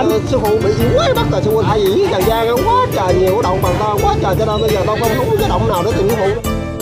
sư phụ bị gì quái bắt rồi sư phụ tại vì Tràng Giang quá trời nhiều động bằng ta quá trời, cho nên bây giờ tao không đúng cái động nào để tìm sư phụ.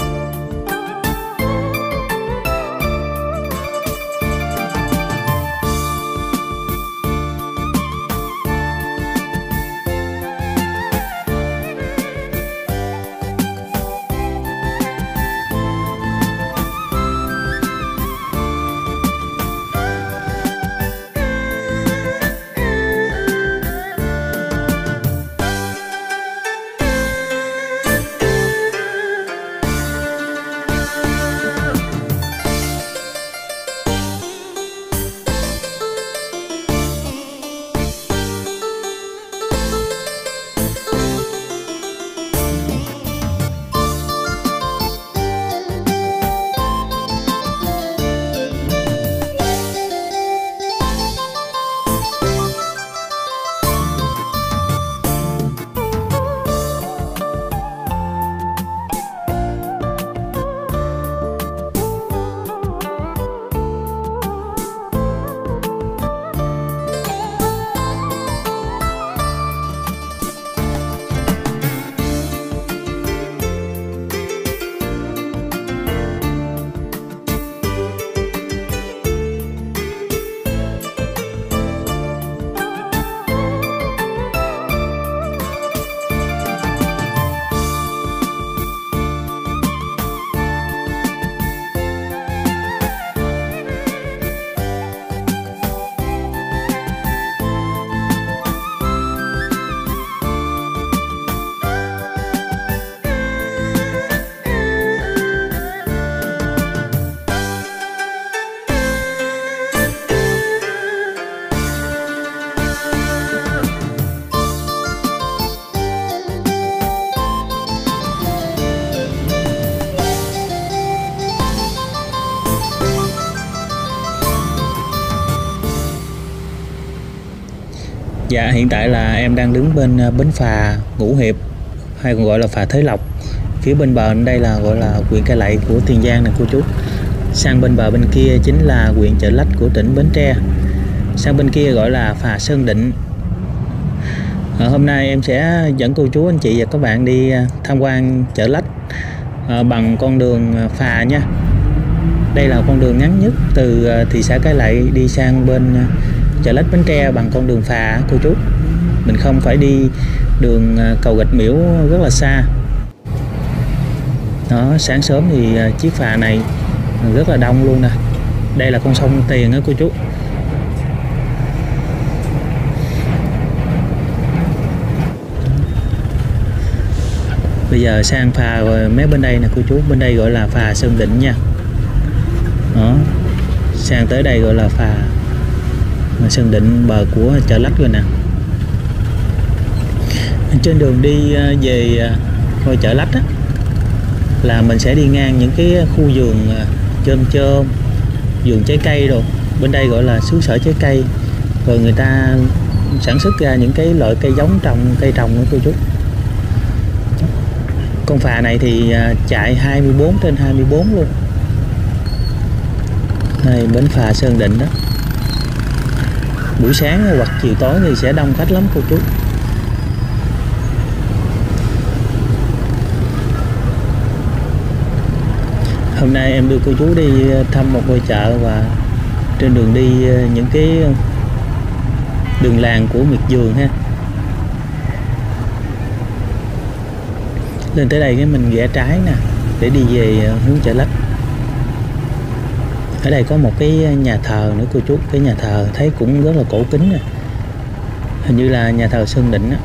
Dạ, hiện tại là em đang đứng bên bến phà Ngũ Hiệp, hay còn gọi là phà Thới Lộc. Phía bên bờ đây là gọi là huyện Cai Lậy của Tiền Giang nè cô chú. Sang bên bờ bên kia chính là huyện Chợ Lách của tỉnh Bến Tre. Sang bên kia gọi là phà Sơn Định. Hôm nay em sẽ dẫn cô chú, anh chị và các bạn đi tham quan Chợ Lách bằng con đường phà nha. Đây là con đường ngắn nhất từ thị xã Cai Lậy đi sang bên Chợ Lách Bến Tre bằng con đường phà cô chú. Mình không phải đi đường cầu Gạch Miễu rất là xa. Đó, sáng sớm thì chiếc phà này rất là đông luôn nè. Đây là con sông Tiền á cô chú. Bây giờ sang phà mé bên đây nè cô chú. Bên đây gọi là phà Sơn Định nha. Đó, sang tới đây gọi là phà Sơn Định, bờ của Chợ Lách rồi nè. Trên đường đi về ngôi Chợ Lách á, là mình sẽ đi ngang những cái khu vườn chôm, vườn trái cây rồi. Bên đây gọi là xứ sở trái cây. Rồi người ta sản xuất ra những cái loại cây giống cây trồng nữa cô chú. Con phà này thì chạy 24/24 luôn. Đây bến phà Sơn Định đó. Buổi sáng hoặc chiều tối thì sẽ đông khách lắm cô chú. Hôm nay em đưa cô chú đi thăm một ngôi chợ, và trên đường đi những cái đường làng của miệt vườn ha. Lên tới đây cái mình rẽ trái nè để đi về hướng Chợ Lách. Ở đây có một cái nhà thờ nữa cô chú. Cái nhà thờ thấy cũng rất là cổ kính nè. Hình như là nhà thờ Sơn Định á.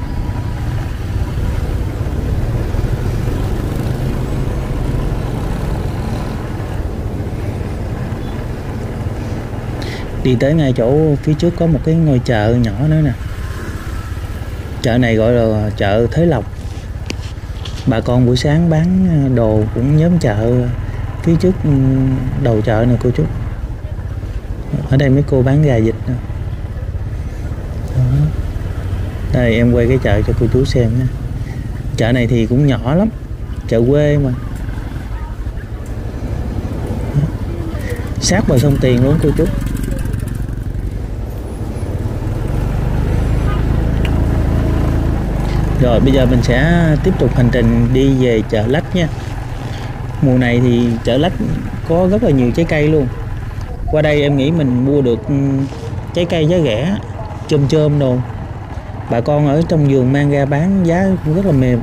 Đi tới ngay chỗ phía trước có một cái ngôi chợ nhỏ nữa nè. Chợ này gọi là chợ Thới Lộc. Bà con buổi sáng bán đồ cũng nhóm chợ phía trước đầu chợ nè cô chú. Ở đây mấy cô bán gà vịt nè. Đây em quay cái chợ cho cô chú xem nha. Chợ này thì cũng nhỏ lắm, chợ quê mà. Sát bờ sông Tiền luôn cô chú. Rồi bây giờ mình sẽ tiếp tục hành trình đi về chợ Lách nha. Mùa này thì chợ Lách có rất là nhiều trái cây luôn. Qua đây em nghĩ mình mua được trái cây giá rẻ, chôm chôm đồ. Bà con ở trong vườn mang ra bán giá cũng rất là mềm.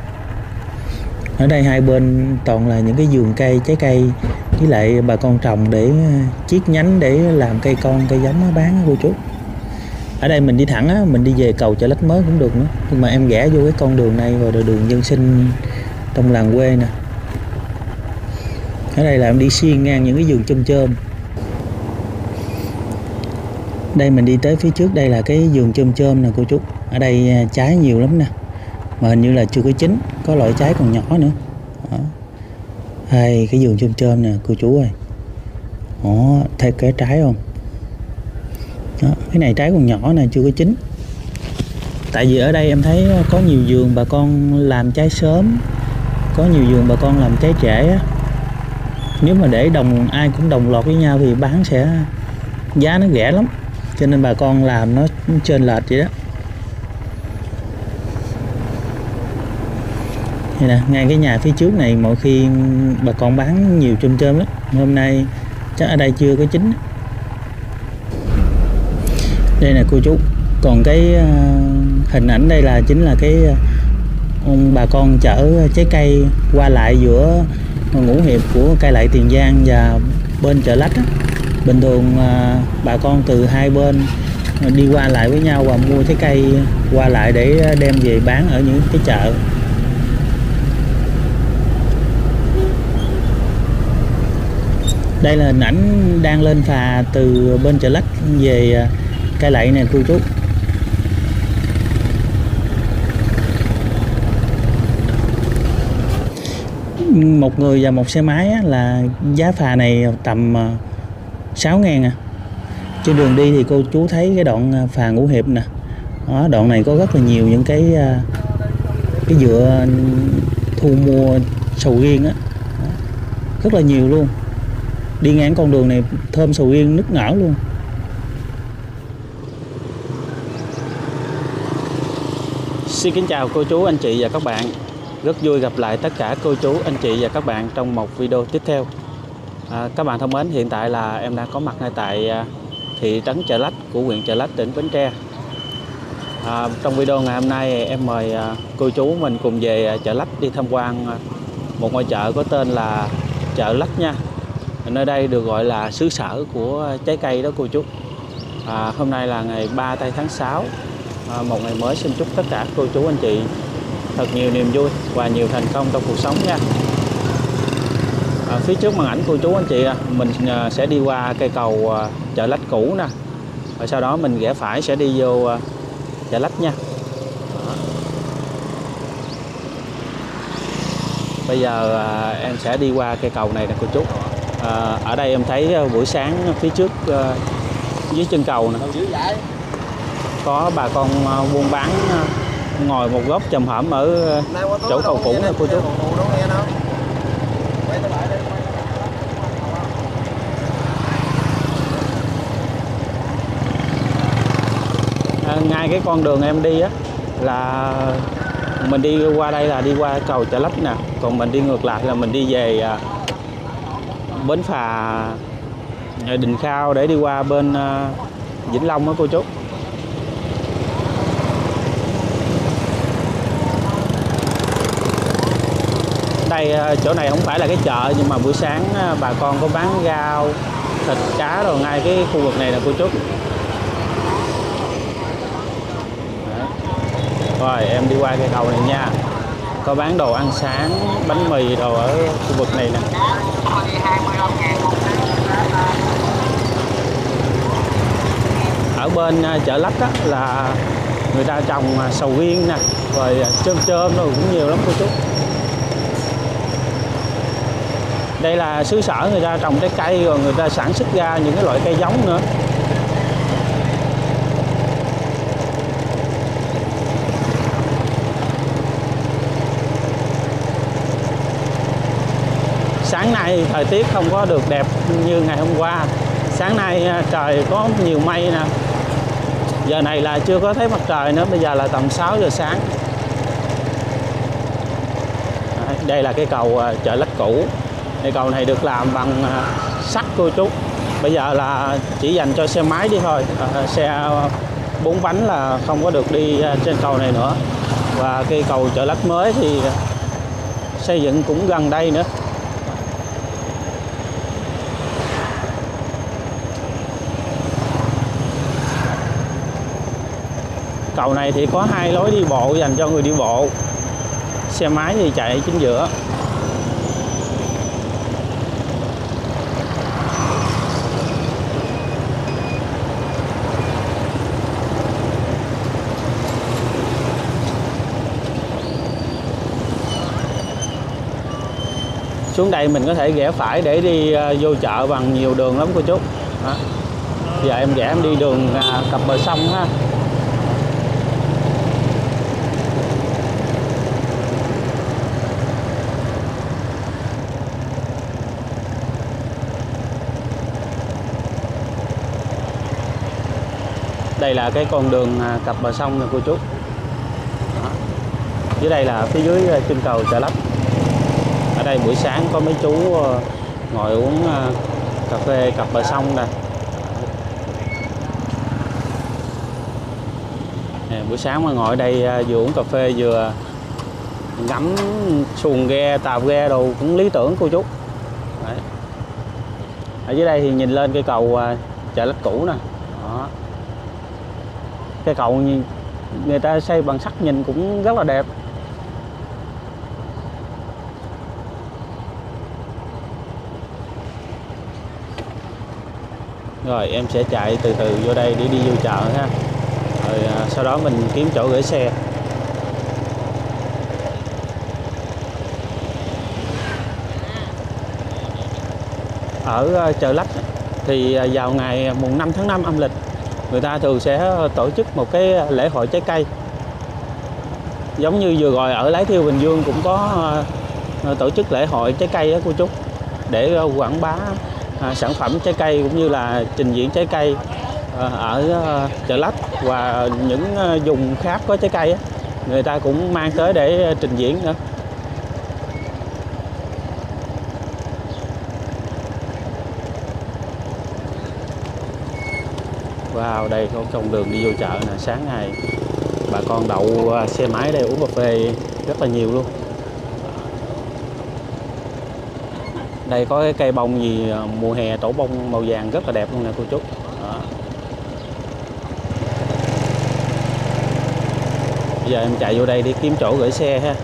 Ở đây hai bên toàn là những cái vườn cây, trái cây, với lại bà con trồng để chiết nhánh để làm cây con, cây giống bán cô chú. Ở đây mình đi thẳng á, mình đi về cầu chợ Lách mới cũng được nữa, nhưng mà em rẽ vô cái con đường này rồi đường dân sinh trong làng quê nè. Ở đây là em đi xuyên ngang những cái vườn chôm chôm. Đây mình đi tới phía trước đây là cái vườn chôm chôm nè cô chú. Ở đây trái nhiều lắm nè, mà hình như là chưa có chín, có loại trái còn nhỏ nữa. Đó. Đây cái vườn chôm chôm nè cô chú ơi. Đó, thấy cái trái không? Đó, cái này trái còn nhỏ nè, chưa có chín. Tại vì ở đây em thấy có nhiều vườn bà con làm trái sớm, có nhiều vườn bà con làm trái trễ á. Nếu mà để ai cũng đồng loạt với nhau thì bán sẽ giá nó rẻ lắm, cho nên bà con làm nó chênh lệch vậy đó. Đây nè, ngay cái nhà phía trước này mỗi khi bà con bán nhiều chôm chôm lắm. Hôm nay chắc ở đây chưa có chín. Đây nè cô chú, còn cái hình ảnh đây là chính là cái bà con chở trái cây qua lại giữa Ngũ Hiệp của Cai Lậy Tiền Giang và bên chợ Lách á. Bình thường bà con từ hai bên đi qua lại với nhau và mua trái cây qua lại để đem về bán ở những cái chợ. Đây là hình ảnh đang lên phà từ bên chợ Lách về Cai Lậy nè cô chú. Một người và một xe máy á, là giá phà này tầm 6.000 à. Trên đường đi thì cô chú thấy cái đoạn phà Ngũ Hiệp nè. Đó, đoạn này có rất là nhiều những cái vựa thu mua sầu riêng á. Rất là nhiều luôn. Đi ngang con đường này thơm sầu riêng nức nở luôn. Xin kính chào cô chú, anh chị và các bạn. Rất vui gặp lại tất cả cô chú, anh chị và các bạn trong một video tiếp theo. Các bạn thân mến, hiện tại là em đang có mặt ngay tại thị trấn Chợ Lách của huyện Chợ Lách, tỉnh Bến Tre. Trong video ngày hôm nay em mời cô chú mình cùng về chợ Lách đi tham quan một ngôi chợ có tên là chợ Lách nha. Nơi đây được gọi là xứ sở của trái cây đó cô chú. Hôm nay là ngày 3 tây tháng 6, một ngày mới. Xin chúc tất cả cô chú anh chị thật nhiều niềm vui và nhiều thành công trong cuộc sống nha. Phía trước màn ảnh cô chú anh chị, mình sẽ đi qua cây cầu chợ Lách cũ nè, và sau đó mình rẽ phải sẽ đi vô chợ Lách nha. Bây giờ em sẽ đi qua cây cầu này nè cô chú. Ở đây em thấy buổi sáng phía trước dưới chân cầu nè có bà con buôn bán ngồi một góc chầm hổm ở chỗ cầu cũ nè cô chú. Ngay cái con đường em đi á là mình đi qua đây là đi qua cầu chợ Lách nè, còn mình đi ngược lại là mình đi về bến phà Đình Khao để đi qua bên Vĩnh Long đó cô chú. Đây chỗ này không phải là cái chợ, nhưng mà buổi sáng bà con có bán rau, thịt, cá rồi ngay cái khu vực này nè cô chú. Đấy. Rồi em đi qua cây cầu này nha, có bán đồ ăn sáng, bánh mì đồ ở khu vực này nè. Ở bên chợ Lách á, là người ta trồng sầu riêng nè, rồi chôm chôm rồi cũng nhiều lắm cô chú. Đây là xứ sở người ta trồng trái cây, rồi người ta sản xuất ra những cái loại cây giống nữa. Sáng nay thời tiết không có được đẹp như ngày hôm qua. Sáng nay trời có nhiều mây nè. Giờ này là chưa có thấy mặt trời nữa, bây giờ là tầm 6 giờ sáng. Đây là cái cầu Chợ Lách cũ. Cây cầu này được làm bằng sắt cô chú. Bây giờ là chỉ dành cho xe máy đi thôi, xe 4 bánh là không có được đi trên cầu này nữa. Và cây cầu Chợ Lách mới thì xây dựng cũng gần đây nữa. Cầu này thì có 2 lối đi bộ dành cho người đi bộ, xe máy thì chạy chính giữa. Xuống đây mình có thể rẽ phải để đi vô chợ bằng nhiều đường lắm cô chú. Đó. Giờ em rẽ em đi đường cặp bờ sông ha. Đây là cái con đường cặp bờ sông nè cô chú. Đó. Dưới đây là phía dưới chân cầu Chợ Lách. Ở đây buổi sáng có mấy chú ngồi uống cà phê cặp bờ sông nè. Buổi sáng mà ngồi ở đây vừa uống cà phê vừa ngắm xuồng ghe, tàu ghe đồ cũng lý tưởng cô chú. Đấy. Ở dưới đây thì nhìn lên cây cầu Chợ Lách cũ nè. Đó. Cây cầu người ta xây bằng sắt nhìn cũng rất là đẹp. Rồi em sẽ chạy từ từ vô đây để đi vô chợ ha. Rồi sau đó mình kiếm chỗ gửi xe. Ở Chợ Lách thì vào ngày mùng 5 tháng 5 âm lịch, người ta thường sẽ tổ chức một cái lễ hội trái cây. Giống như vừa rồi ở Lái Thiêu Bình Dương cũng có tổ chức lễ hội trái cây đó cô chú, để quảng bá sản phẩm trái cây cũng như là trình diễn trái cây ở Chợ Lách và những vùng khác có trái cây á, người ta cũng mang tới để trình diễn nữa. Wow, đây có con đường đi vô chợ nè. Sáng ngày bà con đậu xe máy đây uống cà phê rất là nhiều luôn. Đây có cái cây bông gì mùa hè, tổ bông màu vàng rất là đẹp luôn nè cô chú. Đó. Bây giờ em chạy vô đây đi kiếm chỗ gửi xe ha.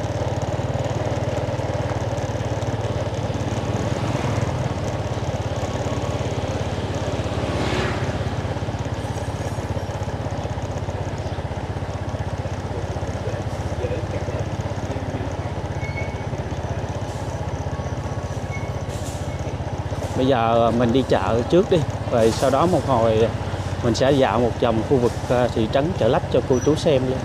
Bây giờ mình đi chợ trước đi, rồi sau đó một hồi mình sẽ dạo một vòng khu vực thị trấn Chợ Lách cho cô chú xem luôn.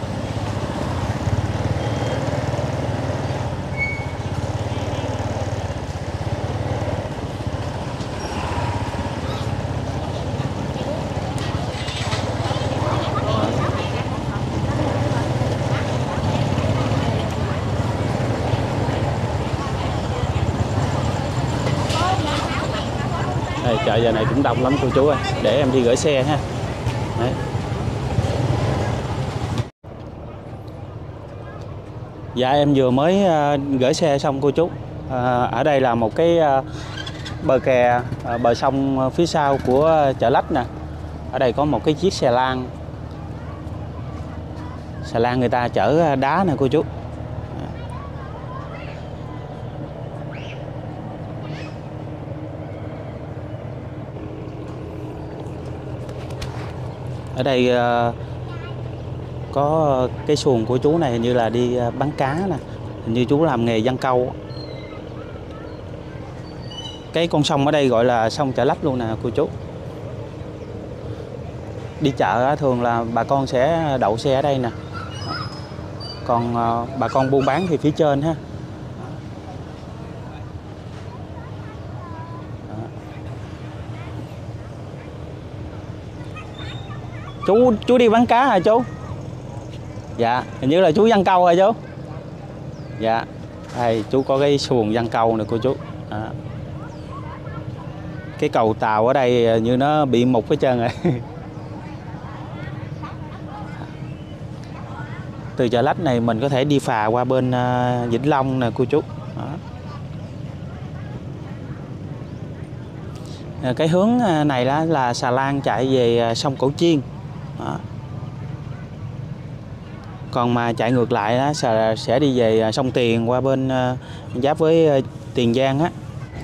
Đây, chợ giờ này cũng đông lắm cô chú ơi. Để em đi gửi xe ha. Đấy. Dạ em vừa mới gửi xe xong cô chú. Ở đây là một cái bờ kè, bờ sông phía sau của Chợ Lách nè. Ở đây có một cái chiếc xà lan. Xà lan người ta chở đá nè cô chú. Ở đây có cái xuồng của chú này hình như là đi bán cá nè. Hình như chú làm nghề giăng câu. Cái con sông ở đây gọi là sông Chợ Lách luôn nè cô chú. Đi chợ thường là bà con sẽ đậu xe ở đây nè. Còn bà con buôn bán thì phía trên ha. Chú đi bán cá hả chú? Dạ, hình như là chú giăng câu hả chú? Dạ. Đây chú có cái xuồng giăng câu nè cô chú. Đó. Cái cầu tàu ở đây như nó bị mục hết trơn rồi. Từ Chợ Lách này mình có thể đi phà qua bên Vĩnh Long nè cô chú. Đó. Cái hướng này là xà lan chạy về sông Cổ Chiên. Đó. Còn mà chạy ngược lại đó, sẽ đi về sông Tiền qua bên giáp với Tiền Giang á.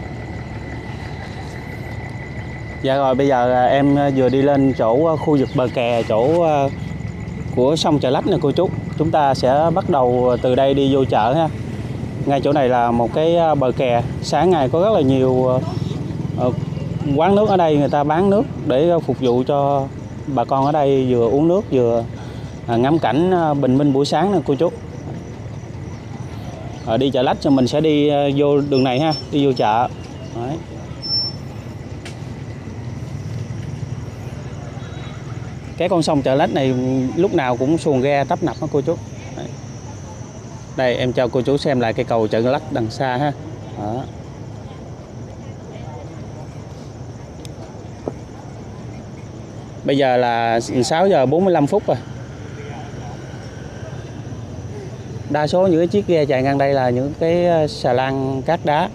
Dạ rồi, bây giờ em vừa đi lên chỗ khu vực bờ kè, chỗ của sông Chợ Lách nè cô chú. Chúng ta sẽ bắt đầu từ đây đi vô chợ ha. Ngay chỗ này là một cái bờ kè. Sáng ngày có rất là nhiều quán nước ở đây, người ta bán nước để phục vụ cho bà con ở đây vừa uống nước vừa ngắm cảnh bình minh buổi sáng nè cô chú. Đi Chợ Lách cho mình sẽ đi vô đường này ha, đi vô chợ. Đấy. Cái con sông Chợ Lách này lúc nào cũng xuồng ghe tấp nập đó cô chú. Đấy. Đây em cho cô chú xem lại cây cầu Chợ Lách đằng xa ha. Đó. Bây giờ là 6 giờ 45 phút rồi. Đa số những cái chiếc ghe chạy ngang đây là những cái xà lan cát đá.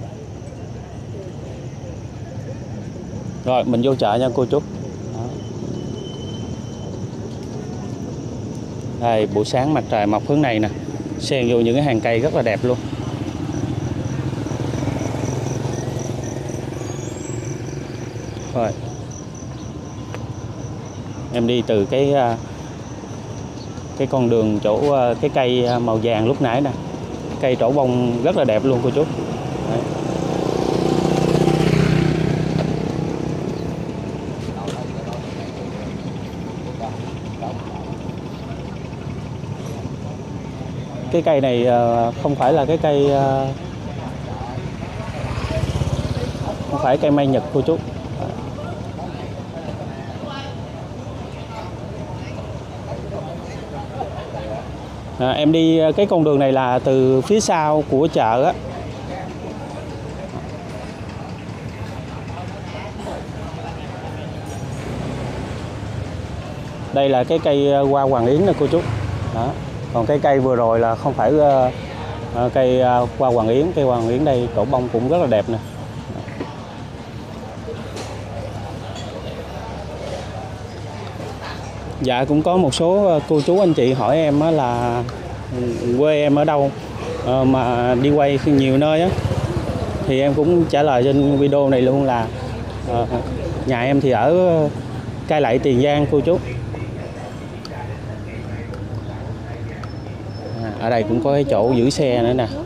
Rồi mình vô chợ nha cô chú. Đó. Đây buổi sáng mặt trời mọc hướng này nè, xen vô những cái hàng cây rất là đẹp luôn. Rồi em đi từ cái con đường chỗ cái cây màu vàng lúc nãy nè, cây trổ bông rất là đẹp luôn cô chú. Đấy. Cái cây này không phải là cái cây không phải cây mai Nhật cô chú. Em đi cái con đường này là từ phía sau của chợ á. Đây là cái cây hoa hoàng yến nè cô chú. Đó. Còn cái cây vừa rồi là không phải cây hoa hoàng yến. Cây hoa hoàng yến đây trổ bông cũng rất là đẹp nè. Dạ cũng có một số cô chú anh chị hỏi em là quê em ở đâu mà đi quay nhiều nơi á, thì em cũng trả lời trên video này luôn là nhà em thì ở Cai Lậy, Tiền Giang cô chú. Ở đây cũng có cái chỗ giữ xe nữa nè.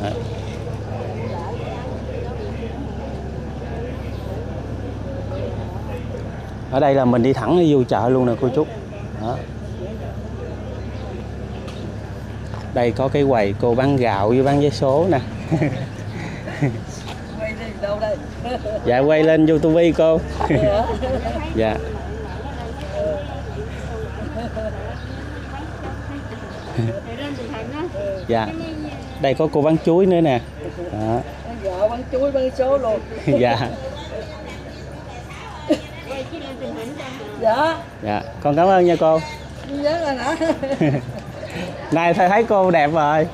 Ở đây là mình đi thẳng đi vô chợ luôn nè cô chú. Đó. Đây có cái quầy cô bán gạo với bán vé số nè. Dạ quay lên YouTube cô. Dạ. Dạ. Đây có cô bán chuối nữa nè. Đó. Bán chuối bán số luôn. Dạ. Dạ. Dạ, con cảm ơn nha cô. Nhớ rồi hả? Này thầy thấy cô đẹp rồi.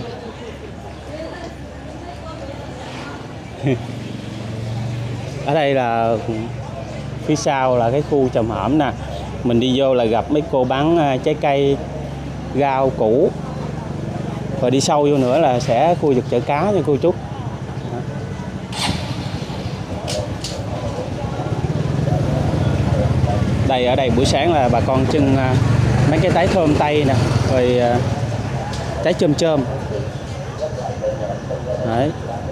Ở đây là phía sau là cái khu chòm hổm nè. Mình đi vô là gặp mấy cô bán trái cây, rau củ. Rồi đi sâu vô nữa là sẽ khu vực chợ cá nha cô chú. Đây ở đây buổi sáng là bà con trưng mấy cái trái thơm tây nè, rồi trái chôm chôm. Đấy.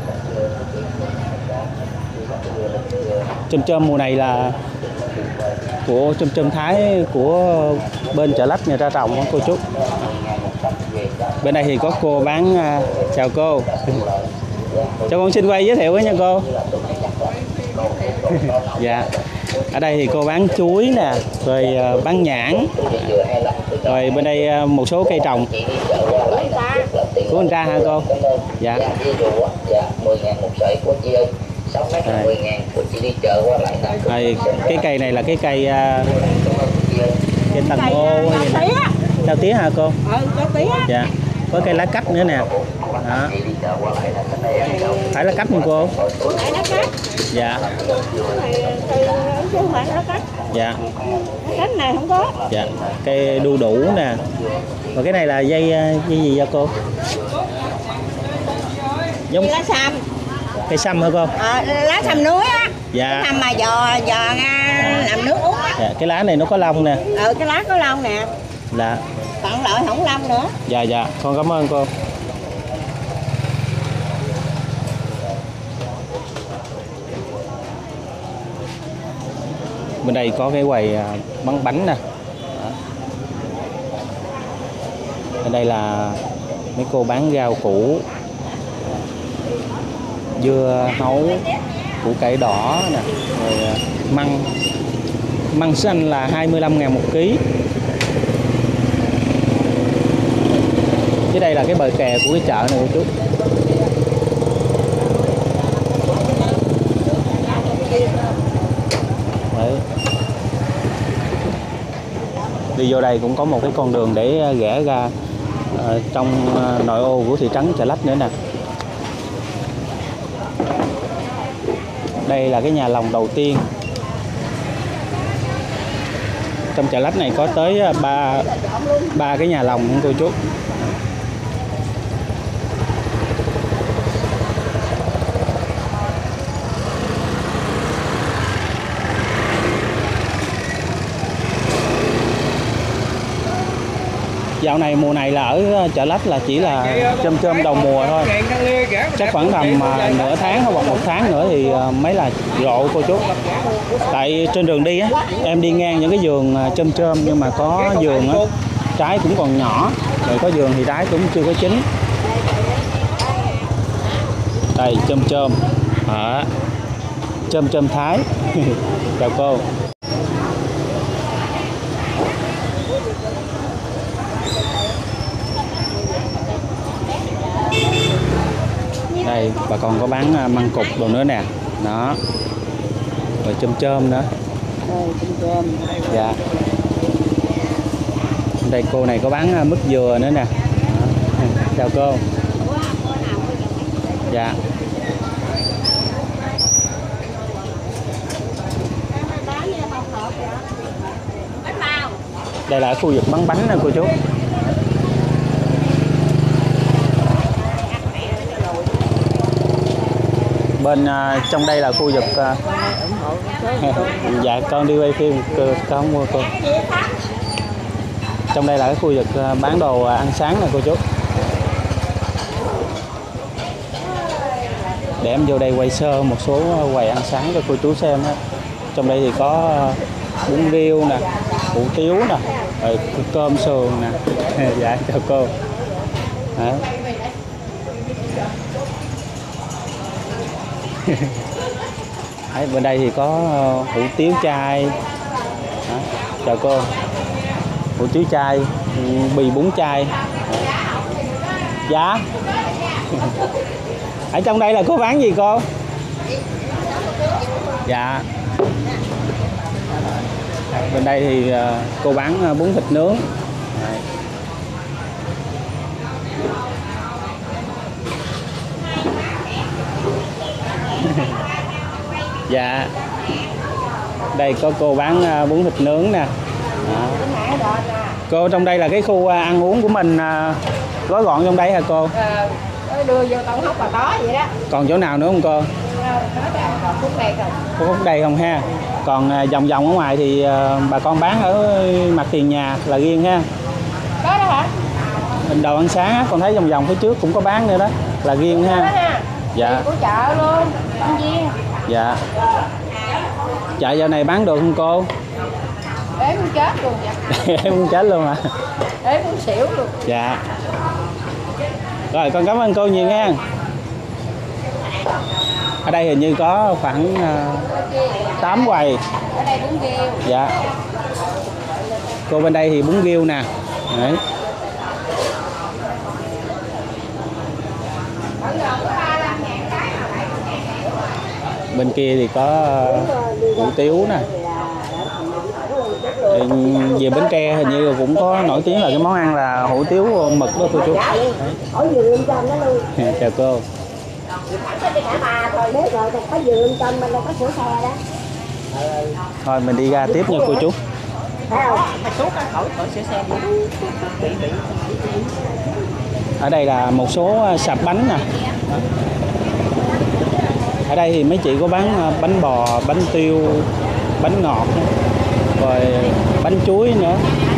Chôm chôm mùa này là của chôm chôm Thái của bên Chợ Lách người ta trồng đó cô chú. Bên đây thì có cô bán, chào cô. Cho con xin quay giới thiệu với nha cô. Dạ. Ở đây thì cô bán chuối nè, rồi bán nhãn, rồi bên đây một số cây trồng. Của anh ra hả cô? Dạ. Ví dụ dạ 10.000 một sợi của chị ơi. 6 mét là 10.000 của chị đi chợ qua lại là. Rồi, cái cây này là cái cây cây tầng ô hay gì nè. Rau tía hả cô? Rau tía. Dạ. Có cây lá cách nữa nè. Đó. Phải lá cách không cô? Phải lá cách. Dạ. Chứ không phải lá cách. Dạ. Lá cách này không có. Dạ. Cây đu đủ nè. Và cái này là dây gì vậy cô? Giống Lá săm. cây sâm hả cô? Lá săm núi á. Dạ. Cái săm mà giò làm nước uống á. Dạ. Cái lá này nó có lông nè. Cái lá có lông nè. Dạ. Tặng loại không lông nữa. Dạ dạ, con cảm ơn cô. Bên đây có cái quầy bán bánh nè. Đó. Bên đây là mấy cô bán rau củ, dưa hấu, củ cải đỏ nè, rồi măng xanh là 25.000 một ký. Dưới đây là cái bờ kè của cái chợ này cô chú. Đấy. Đi vô đây cũng có một cái con đường để rẽ ra trong nội ô của thị trấn Chợ Lách nữa nè. Đây là cái nhà lòng đầu tiên. Trong Chợ Lách này có tới ba cái nhà lòng cô chú. Dạo này mùa này là ở Chợ Lách là chỉ là chôm đầu mùa thôi. Chắc khoảng tầm nửa tháng hoặc một tháng nữa thì mới là rộ cô chú. Tại trên đường đi á, em đi ngang những cái vườn chôm nhưng mà có vườn á, trái cũng còn nhỏ, rồi có vườn thì trái cũng chưa có chín. Đây chôm chôm Thái. Chào cô. Đây bà con có bán măng cục đồ nữa nè. Đó. Rồi chôm nữa. Dạ. Đây cô này có bán mứt dừa nữa nè. Đó. Chào cô. Dạ. Đây là khu vực bán bánh nè cô chú. Bên trong đây là khu vực dạ con đi quay phim con không mua cô. Trong đây là cái khu vực bán đồ ăn sáng nè cô chú. Để em vô đây quay sơ một số quầy ăn sáng cho cô chú xem á. Trong đây thì có bún riêu nè, hủ tiếu nè, rồi cơm sườn nè. Dạ chào cô. Đấy. Đấy, bên đây thì có hủ tiếu chay. Đó, chào cô. Hủ tiếu chay, bì bún chay. Dạ. Ở trong đây là cô bán gì cô? Dạ. Bên đây thì cô bán bún thịt nướng. Đấy. Dạ. Đây có cô bán bún thịt nướng nè. Đó. Cô trong đây là cái khu ăn uống của mình gói gọn trong đây hả cô? Đưa vô tận hốc bà tó vậy đó. Còn chỗ nào nữa không cô? Còn phút đây không? Có phút đây không ha? Còn vòng vòng ở ngoài thì bà con bán ở mặt tiền nhà là riêng ha? Có đó hả? Đồ ăn sáng á, con thấy vòng vòng phía trước cũng có bán nữa đó, là riêng ha? Dạ. Của chợ luôn, ăn viên. Dạ. Chợ giờ này bán được không cô? Ế muốn chết luôn vậy. Em muốn chết luôn hả? Ế muốn xỉu luôn. Dạ. Rồi con cảm ơn cô nhiều nha. Ở đây hình như có khoảng 8 quầy. Ở đây bún riêu. Dạ. Cô bên đây thì bún riêu nè. Đấy. Bên kia thì có hủ tiếu nè. Về Bến Tre hình như cũng có nổi tiếng là cái món ăn là hủ tiếu mực đó cô chú. Chào cô. Thôi mình đi ra tiếp nha cô chú. Ở đây là một số sạp bánh nè. Ở đây thì mấy chị có bán bánh bò, bánh tiêu, bánh ngọt, rồi bánh chuối nữa.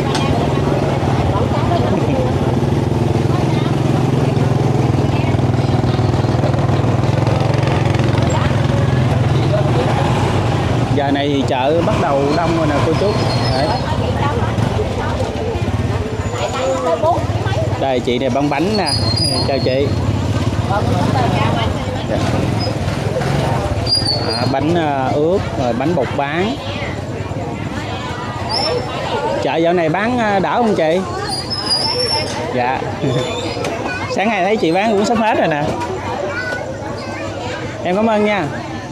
Giờ này thì chợ bắt đầu đông rồi nè cô chú. Đấy. Đây chị này bán bánh nè. Chào chị. Bánh ướt rồi bánh bột bán. Chợ dạo này bán đỡ không chị? Dạ. Sáng nay thấy chị bán cũng sắp hết rồi nè. Em cảm ơn nha.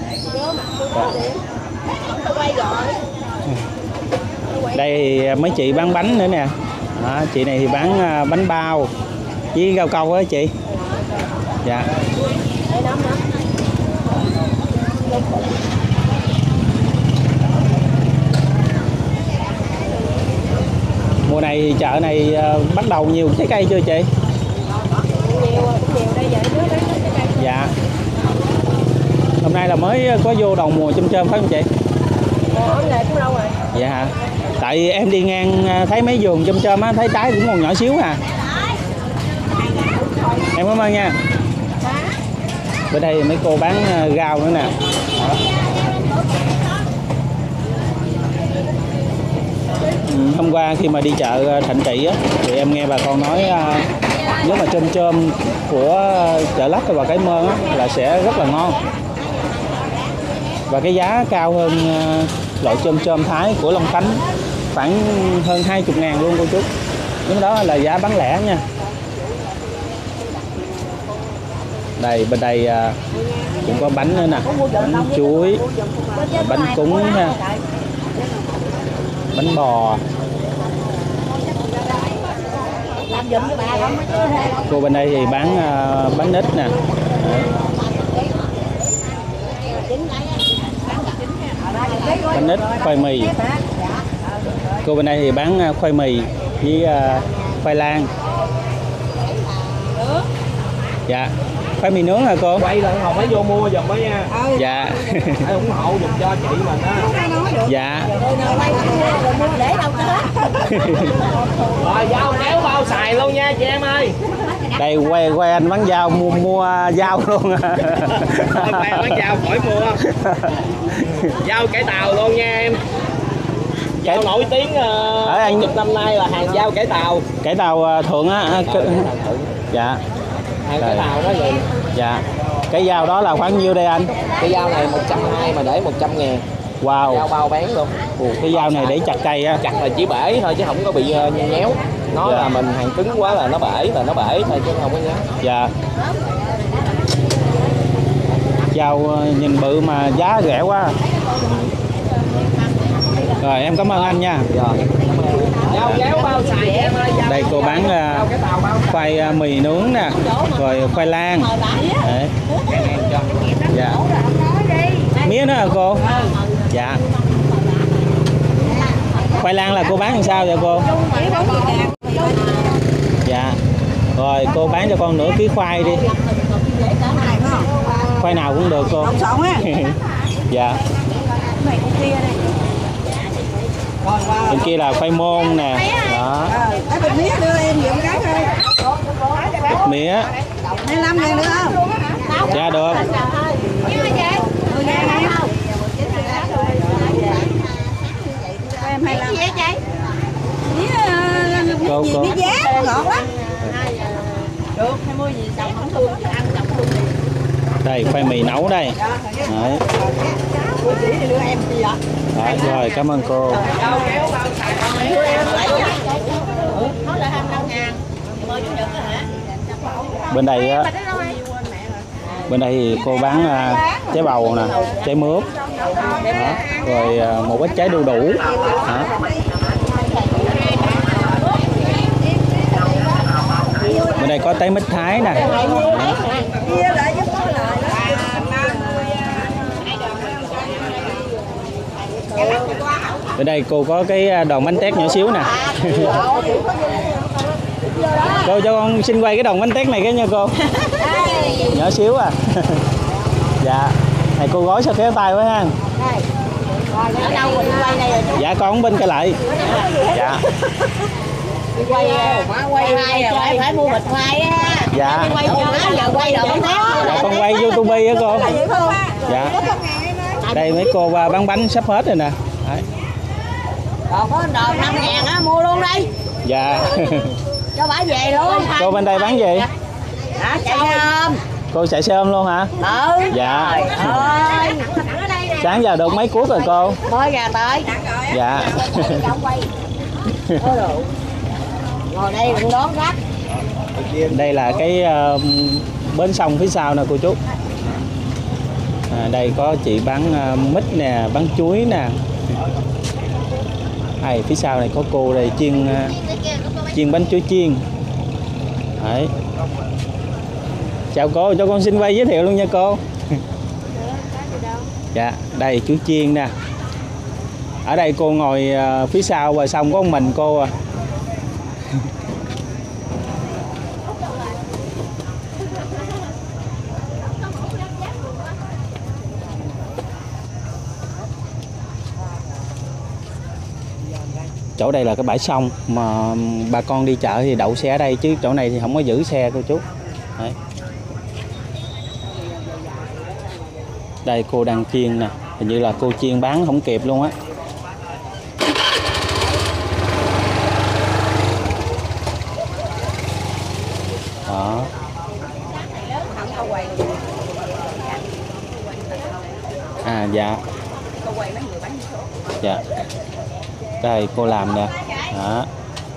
Đây thì mấy chị bán bánh nữa nè. Chị này thì bán bánh bao với rau câu á chị. Dạ. Mùa này thì chợ này bắt đầu nhiều trái cây chưa chị? Dạ. Hôm nay là mới có vô đầu mùa chôm chôm phải không chị? Dạ hả? Tại em đi ngang thấy mấy vườn chôm chôm á, thấy trái cũng còn nhỏ xíu à. Em cảm ơn nha. Bên đây mấy cô bán rau nữa nè. Hôm qua khi mà đi chợ Thạnh Trị á, thì em nghe bà con nói nếu mà chôm chôm của chợ Lách và Cái Mơn á, là sẽ rất là ngon. Và cái giá cao hơn loại chôm chôm Thái của Long Khánh khoảng hơn 20.000 luôn cô chú. Nhưng đó là giá bán lẻ nha. Đây bên đây cũng có bánh nữa nè, bánh chuối, bánh cúng nha, bánh bò. Cô bên đây thì bán bánh ít nè. Bánh ít, khoai mì. Cô bên đây thì bán khoai mì với khoai lang. Dạ. Khoai mì nướng hả cô? Quay lại Hồng phải vô mua giùm đó nha. Dạ. Phải ủng hộ giùm cho chị mình á. Dạ. Rồi dao kéo bao xài luôn nha chị em ơi. Đây quay anh bán dao mua dao luôn. Thôi quay bán dao khỏi mua. Dao cải Tàu luôn nha em. Dao nổi tiếng ở anh chục năm nay là hàng dao cải Tàu. Cải Tàu Thượng á. Dạ. Hàng cải Tàu đó vậy. Dạ. Cái dao đó là khoảng nhiêu đây anh? Cái dao này 120 mà để 100.000. Wow. Dao bao bán luôn. Cái dao này để chặt cây á. Chặt là chỉ bể thôi chứ không có bị nhéo. Nó Dạ. là mình hàng cứng quá là nó bể thôi chứ không có nhéo. Dạ. Dao nhìn bự mà giá rẻ quá. Rồi em cảm ơn anh nha. Dao kéo bao xài em ơi. Đây cô bán khoai mì nướng nè, rồi khoai lang. Đấy. Dạ. Mía nữa hả cô? Dạ. Khoai lang là cô bán làm sao vậy cô? Dạ. Rồi cô bán cho con nửa ký khoai đi. Khoai nào cũng được cô. Dạ. Bên kia là khoai môn nè. Đó. Cái bịch mía đưa em nhiều cái thôi. Bịch mía. 25.000 được không? Dạ được. Em 25. Cô cô. Mía giá ngọt lắm. Được, 20 gì xong không thương ăn xong luôn. Đây khoai mì nấu đây. Đấy. Đấy, rồi cảm ơn cô. Bên đây á Bên đây thì cô bán trái bầu nè, trái mướp, đó. Rồi một ít trái đu đủ. Đó. Bên đây có trái mít Thái nè. Bên đây cô có cái đòn bánh tét nhỏ xíu nè. Cô cho con xin quay cái đòn bánh tét này cái nha cô. Nhỏ xíu à. Dạ. Này cô gói sao khéo tay quá ha. Dạ con bên cái lại. Dạ. Quay hai phải mua bịch khoai á. Dạ. Quay giờ quay đồ bánh tét. Dạ con quay YouTube á cô. Dạ. Đây mấy cô bán bánh sắp hết rồi nè. Đấy. Còn có đồ 5.000 á, mua luôn đi. Dạ. Cho bả về luôn. Cô bên đây bán gì? Hả, chạy ôm. Cô chạy xe ôm luôn hả? Ừ. Dạ. Ơi. Sáng giờ được mấy cuốc rồi cô? Mới ra tới. Dạ. Ngồi đây cũng đón khách. Đây là cái bến sông phía sau nè cô chú. Đây có chị bán mít nè, bán chuối nè. Phía sau này có cô đây chiên bánh chuối chiên. Đấy. Chào cô, cho con xin quay giới thiệu luôn nha cô. Dạ, đây chuối chiên nè. Ở đây cô ngồi phía sau và xong có một mình cô à. Chỗ đây là cái bãi sông mà bà con đi chợ thì đậu xe ở đây, chứ chỗ này thì không có giữ xe cô chú. Đấy. Đây cô đang chiên nè, hình như là cô chiên bán không kịp luôn á. Đó. Dạ. Dạ. Đây cô làm nè. Đó.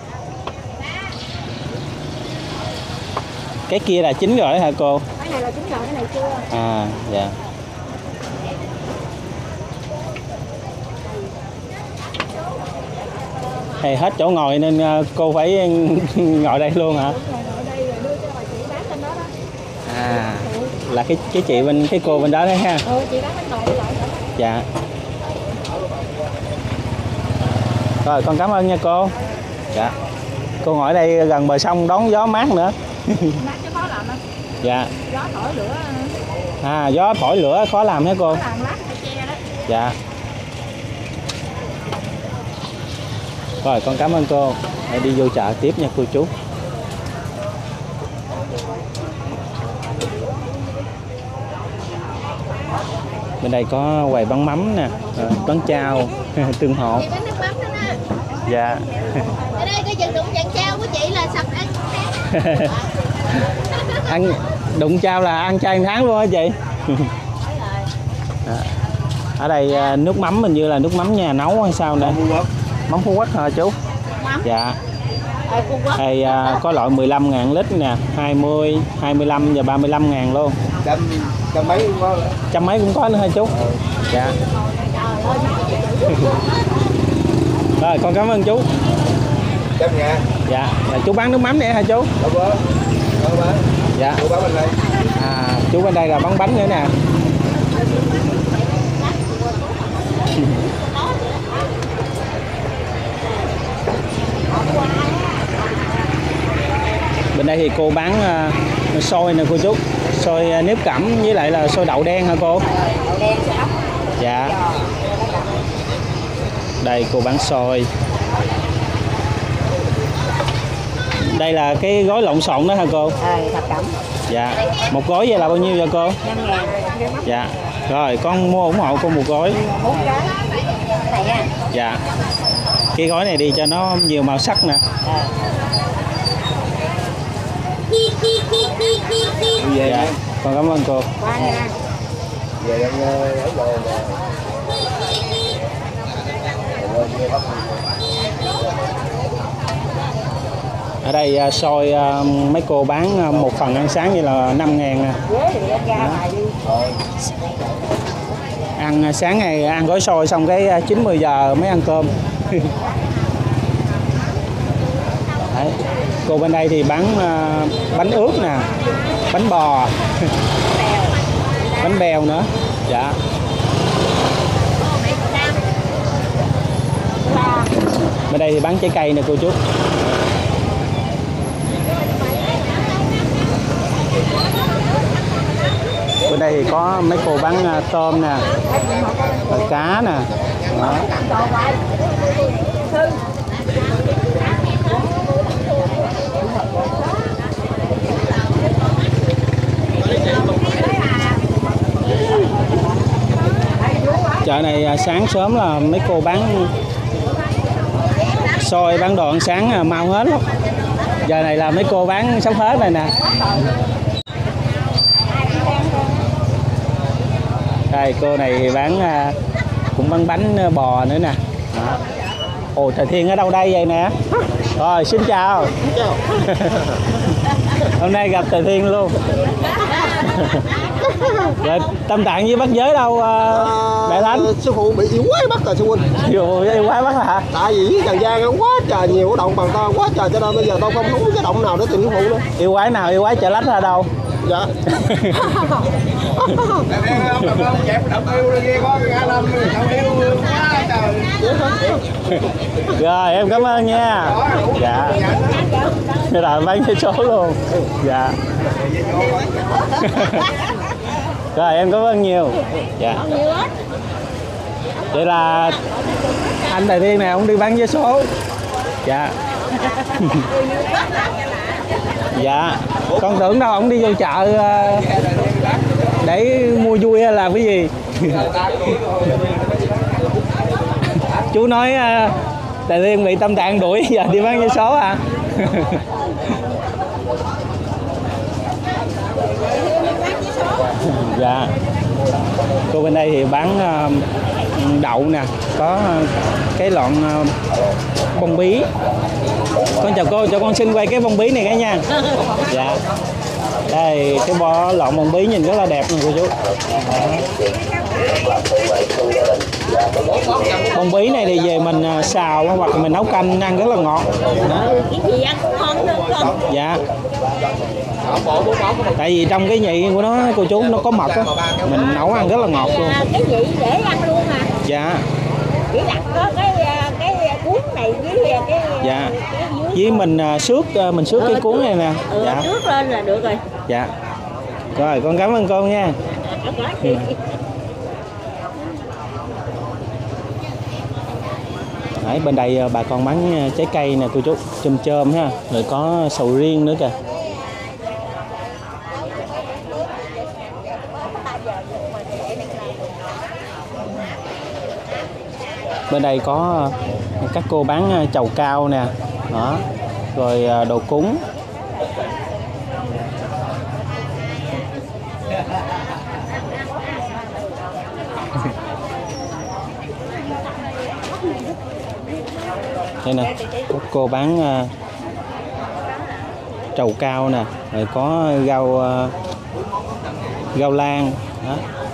Cái kia là chín rồi hả cô? Cái này là chín rồi, cái này chưa. Dạ. Hay hết chỗ ngồi nên cô phải ngồi đây luôn hả? Là cái chị bên cái cô bên đó đấy ha. Chị bán bánh nồi lại. Dạ. Rồi con cảm ơn nha cô. Dạ. Cô ngồi ở đây gần bờ sông đón gió mát nữa. Mát chứ khó làm không? Dạ. Gió thổi lửa. Gió thổi lửa khó làm hả cô? Khó làm lát phải che đó. Dạ. Rồi con cảm ơn cô. Để đi vô chợ tiếp nha cô chú. Bên đây có quầy bán mắm nè, bán chao, tương hộ. Chị bán nước mắm đó nè. Dạ. Ở đây cái chừng đụng chạng chao của chị là sạch ăn. Ăn đụng chao là ăn chay 1 tháng luôn hả chị? Ở đây nước mắm hình như là nước mắm nhà nấu hay sao nè? Mắm Phú Quốc hả chú? Dạ. Đây có loại 15.000 lít nè, 20, 25 và 35.000 luôn. Trăm mấy cũng có. Trăm mấy cũng có nữa hả chú? Dạ. Rồi con cảm ơn chú. 100.000. Dạ. Chú bán nước mắm nè hả chú? Đâu bán. Dạ. Chú bán bên đây. Chú bên đây là bán bánh nữa nè. Bên đây thì cô bán xôi nè cô chú. Xôi nếp cẩm với lại là xôi đậu đen hả cô? Đậu đen xôi ốc. Dạ. Đây cô bán xôi. Đây là cái gói lộn xộn đó hả cô? Thập cẩm. Dạ. Một gói vậy là bao nhiêu vậy cô? 5.000. Dạ. Rồi con mua ủng hộ cô một gói. 4 gói. Này nha. Dạ. Cái gói này đi cho nó nhiều màu sắc nè. Dạ. Con cảm ơn cô. Về đang ở đồ Ở đây xôi mấy cô bán một phần ăn sáng như là 5.000 nè. Ăn sáng ngày ăn gói xôi xong cái 9-10 giờ mới ăn cơm. Đấy. Cô bên đây thì bán bánh ướt nè, bánh bò, bánh bèo nữa. Dạ. Bên đây thì bán trái cây nè cô chú. Bên đây thì có mấy cô bán tôm nè, cá nè. Đó. Chợ này sáng sớm là mấy cô bán xôi, bán đồ ăn sáng mau hết lắm. Giờ này là mấy cô bán sắp hết rồi nè. Đây cô này thì bán cũng bán bánh bò nữa nè. Đó. Ồ, Thầy Thiên ở đâu đây vậy nè? Rồi, xin chào. Hôm nay gặp Thầy Thiên luôn. Rồi, Tâm Tạng với Bắc Giới đâu Đại Thánh? Sư phụ bị yêu quái bắt rồi sư huynh. Yêu quái bắt hả? Tại vì Trần gian quá trời nhiều cái động bằng to quá trời, cho nên bây giờ tao không có cái động nào để tìm sư phụ nữa. Yêu quái nào? Yêu quái Chợ Lách ra đâu? Dạ. Rồi em cảm ơn nha. Dạ. Rồi bán cái số luôn. Dạ. Rồi em cảm ơn nhiều. Dạ. Vậy là anh Thầy Thiên này ông đi bán vé số. Dạ. Dạ. Con tưởng đâu ông đi vô chợ để mua vui hay làm cái gì. Chú nói Thầy Thiên bị Tâm Tạng đuổi giờ đi bán vé số à. Dạ. Cô bên đây thì bán đậu nè, có cái lọn bông bí. Con chào cô, cho con xin quay cái bông bí này cái nha. Dạ. Đây cái lọn bông bí nhìn rất là đẹp nè cô chú. Bông bí này thì về mình xào hoặc là mình nấu canh ăn rất là ngọt. Cái gì ăn cũng ngon nữa con. Dạ. Tại vì trong cái nhị của nó cô chú nó có mật á, mình nấu ăn rất là ngọt luôn. Cái gì dễ ăn luôn à? Dạ. Chỉ đặt có cái cuốn này với cái Dạ. cái Với mình xước cái cuốn này nè. Dạ. Xước lên là được rồi. Dạ. Rồi con cảm ơn cô nha. Đấy, bên đây bà con bán trái cây nè cô chú, chôm chôm ha, rồi có sầu riêng nữa kìa. Bên đây có các cô bán chầu cao nè, đó, rồi đồ cúng. Đây nè, các cô bán trầu cao nè, rồi có rau lan đó.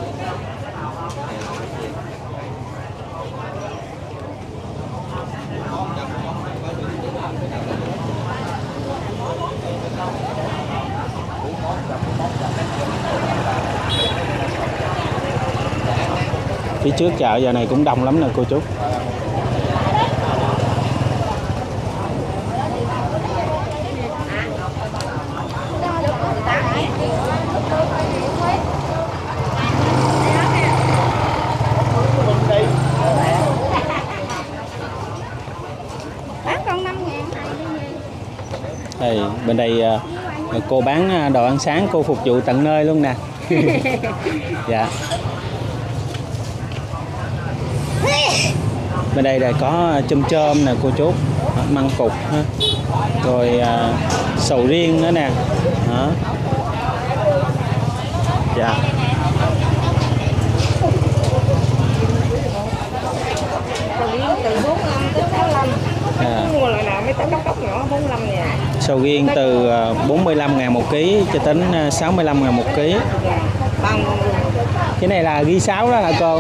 Phía trước chợ giờ này cũng đông lắm nè cô chú. Đây, bên đây cô bán đồ ăn sáng, cô phục vụ tận nơi luôn nè. Dạ. Bên đây là có chôm chôm nè cô chú, măng cục ha. Rồi sầu riêng nữa nè. Đó. Dạ. Từ 45 tới 65. Mua loại nào mấy tấm cốc nhỏ 45 ngàn. Sầu riêng từ 45.000 một ký cho đến 65.000 một ký. Bằng Cái này là ghi 6 đó hả cô?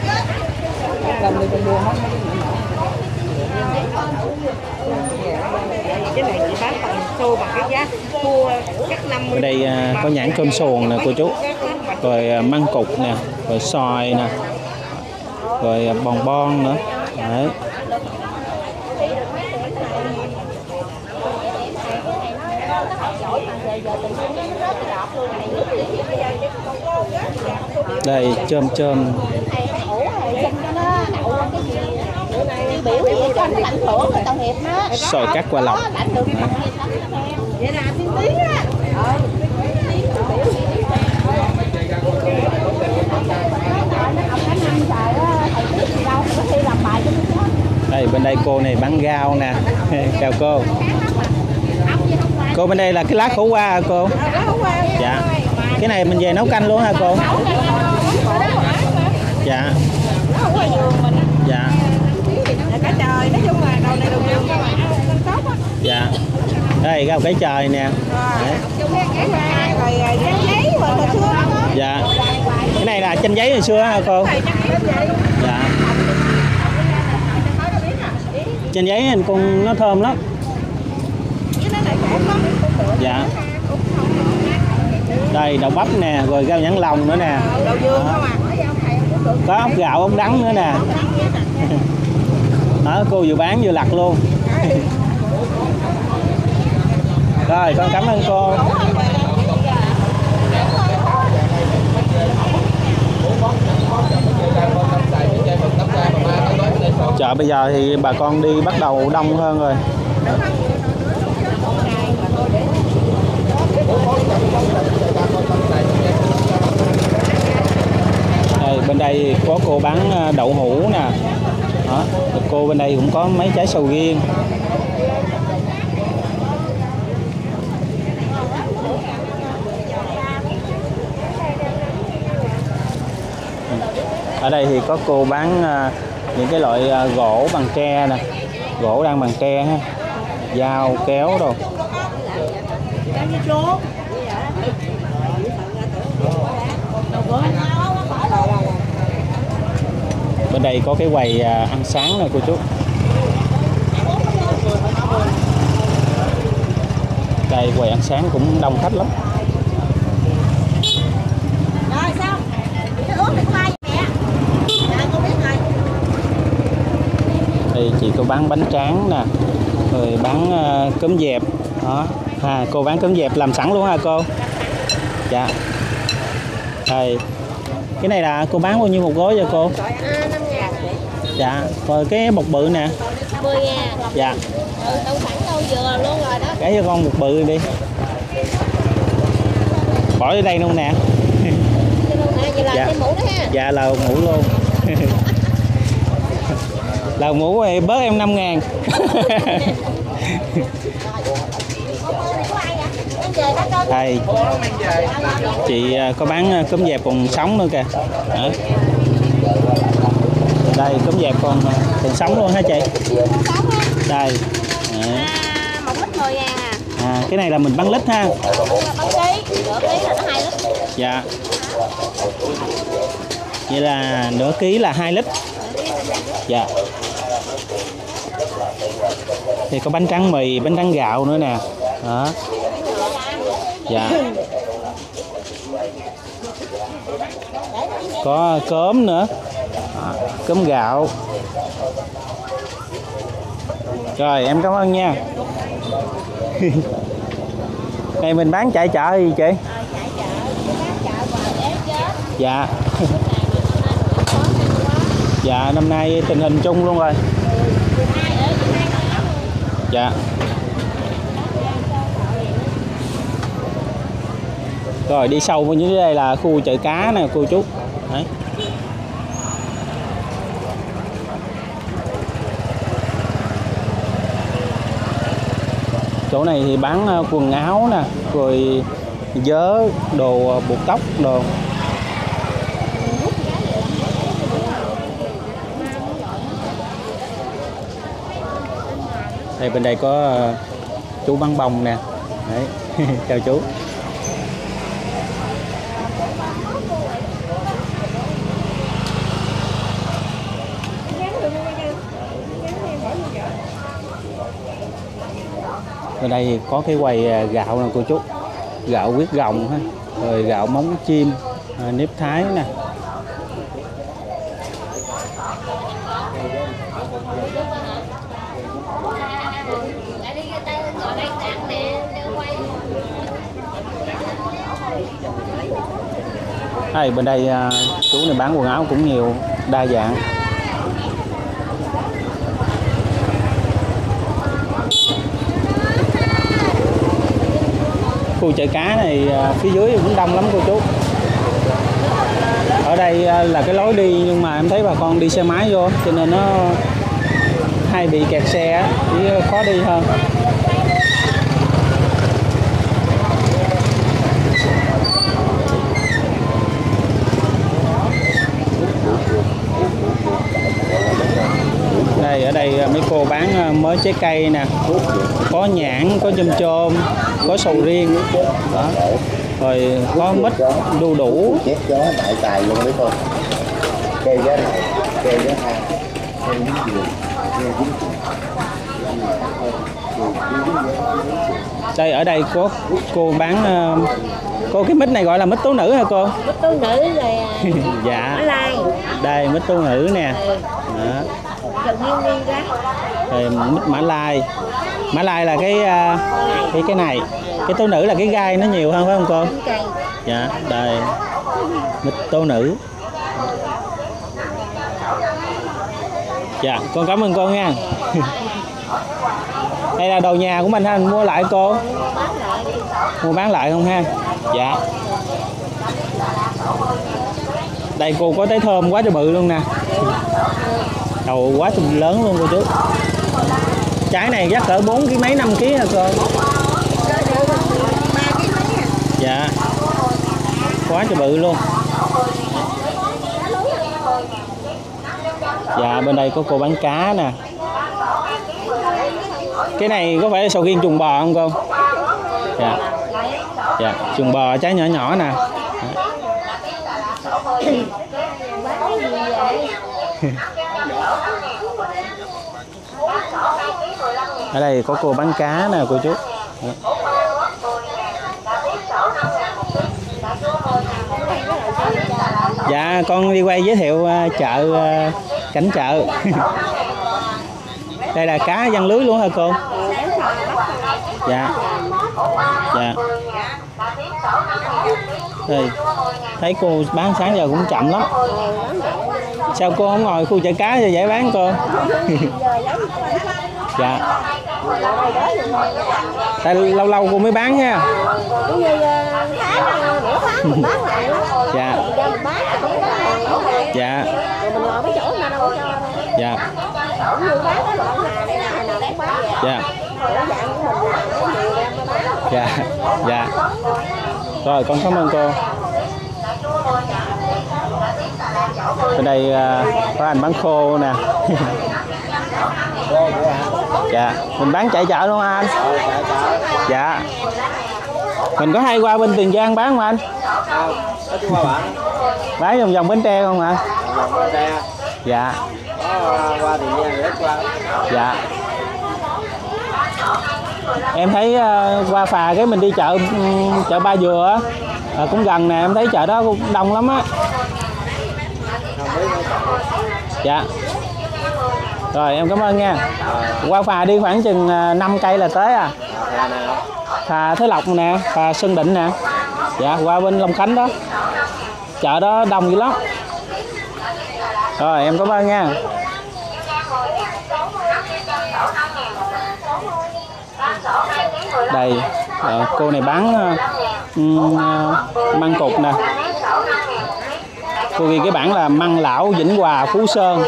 cái này chị bán bằng xô bằng cái giá thua cắt 50. Ở đây có nhãn cơm xuồng nè cô chú, rồi măng cục nè, rồi xoài nè, rồi bòn bon nữa. Đấy. Đây chôm xoài cắt qua lọc. Vậy là tiên tiến á. Đây bên đây cô này bán rau nè. Chào cô. Cô bên đây là cái lá khổ qua hả cô? Dạ. Cái này mình về nấu canh luôn hả cô? Dạ. Dạ. Cá trời, nói chung là đầu này đầu vườn các bạn ăn tốt á. Dạ. Đây rau cải trời nè. Đấy. Rồi giấy hồi xưa đó. Dạ. Cái này là chanh giấy hồi xưa hả cô? Dạ. Chanh giấy anh con nó thơm lắm. Dạ. Đây đậu bắp nè, rồi rau nhãn lòng nữa nè. Có ốc gạo, ốc đắng nữa nè. Đó, cô vừa bán vừa lặt luôn. Rồi con cảm ơn cô. Chợ bây giờ thì bà con đi bắt đầu đông hơn rồi. Đây, bên đây có cô bán đậu hũ nè. Đó, cô bên đây cũng có mấy trái sầu riêng. Ở đây thì có cô bán những cái loại gỗ bằng tre nè, gỗ đang bằng tre ha, dao kéo đồ. Bên đây có cái quầy ăn sáng nè cô chú. Đây quầy ăn sáng cũng đông khách lắm. Rồi xong. Cái uống được khoai mẹ. Dạ con biết rồi. Đây chị cô bán bánh tráng nè, rồi bán cơm dẹp. Đó. Cô bán cơm dẹp làm sẵn luôn hả cô? Dạ. Đây. Cái này là cô bán bao nhiêu một gói vậy cô? 5.000. Dạ. Rồi cái bột bự nè. 10.000. Dạ. Đâu sẵn đâu vừa luôn rồi đó. Cái cho con một bự đi. Bỏ ở đây luôn nè. Vậy là thêm mũ đó ha. Dạ là mũ luôn. Là mũ thì bớt em 5.000. Đây chị có bán cơm dẹp còn sống nữa kìa. Đấy. Đây cơm dẹp còn sống luôn hả chị? Đây. Đấy. Một lít 10.000 cái này là mình bán lít ha. bán ký, nửa ký là nó 2 lít. Dạ. Vậy là nửa ký là 2 lít. Dạ. Thì có bánh tráng mì, bánh tráng gạo nữa nè. Đó. Dạ. Có cớm nữa. Đó. Cớm gạo. Rồi em cảm ơn nha. Này mình bán chạy chợ gì chị? Dạ. Dạ năm nay tình hình chung luôn rồi. Dạ. Rồi đi sâu vào dưới đây là khu chợ cá nè cô chú. Đấy. Chỗ này thì bán quần áo nè, rồi vớ, đồ buộc tóc, đồ. Đây bên đây có chú bán bông nè. Đấy. Chào chú. Bên đây thì có cái quầy gạo nè cô chú, gạo huyết gồng ha, rồi gạo móng chim, nếp thái nè. Bên đây chú này bán quần áo cũng nhiều, đa dạng. Khu chợ cá này phía dưới cũng đông lắm cô chú. Ở đây là cái lối đi nhưng mà em thấy bà con đi xe máy vô cho nên nó hay bị kẹt xe, chỉ khó đi hơn. Đây, ở đây mấy cô bán mới trái cây nè, có nhãn, có chôm chôm, có sầu riêng đó, rồi có mít, đu đủ. Chép chó đại tài luôn mấy con. Cây giá này, cây giá hai, cây dính dừa, cây dính đây ở đây có cô bán cô cái mít này gọi là mít tố nữ hả cô? Mít tố nữ rồi. Dạ. Mã Lai. Đây mít tố nữ nè. Đó. Rồi mít Mã Lai. Mã Lai là cái này. Cái tố nữ là cái gai nó nhiều hơn phải không cô? Dạ, đây. Mít tố nữ. Dạ, con cảm ơn cô nha. Đây là đồ nhà của mình ha, mình mua lại cô. Mua bán lại không ha? Dạ. Đây cô có trái thơm quá trời bự luôn nè. Đầu quá trời lớn luôn cô chú. Trái này chắc cỡ 4 kg mấy 5 kg hả cô? Dạ. Quá trời bự luôn. Dạ, bên đây có cô bán cá nè. Cái này có phải là sầu riêng trùng bò không cô? Dạ. Dạ, trùng bò trái nhỏ nhỏ nè. Ở đây có cô bán cá nè cô chú. Dạ, con đi quay giới thiệu chợ, cảnh chợ. Đây là cá giăng lưới luôn hả cô? Dạ. Dạ. Đây, thấy cô bán sáng giờ cũng chậm lắm. Sao cô không ngồi khu chợ cá cho dễ bán cô? Dạ. Tại lâu lâu cô mới bán nha. Dạ. Dạ. Dạ. Dạ. Dạ. Dạ. Rồi con cảm ơn cô. Ở đây có anh bán khô nè. Dạ, mình bán chạy chợ luôn anh. Dạ. Mình có hay qua bên Tiền Giang bán không anh? Bán vòng vòng Bến Tre không hả? Dạ. qua Tiền Giang rất qua. Dạ. Em thấy qua phà cái mình đi chợ Ba Dừa á, cũng gần nè, em thấy chợ đó cũng đông lắm á. Dạ. Rồi em cảm ơn nha. Qua phà đi khoảng chừng 5 cây là tới à. Phà Thới Lộc nè, phà Sơn Định nè. Dạ, qua bên Long Khánh đó. Chợ đó đông dữ lắm. Rồi em cảm ơn nha. Đây, cô này bán măng cục nè. Cô ghi cái bảng là măng lão Vĩnh Hòa Phú Sơn.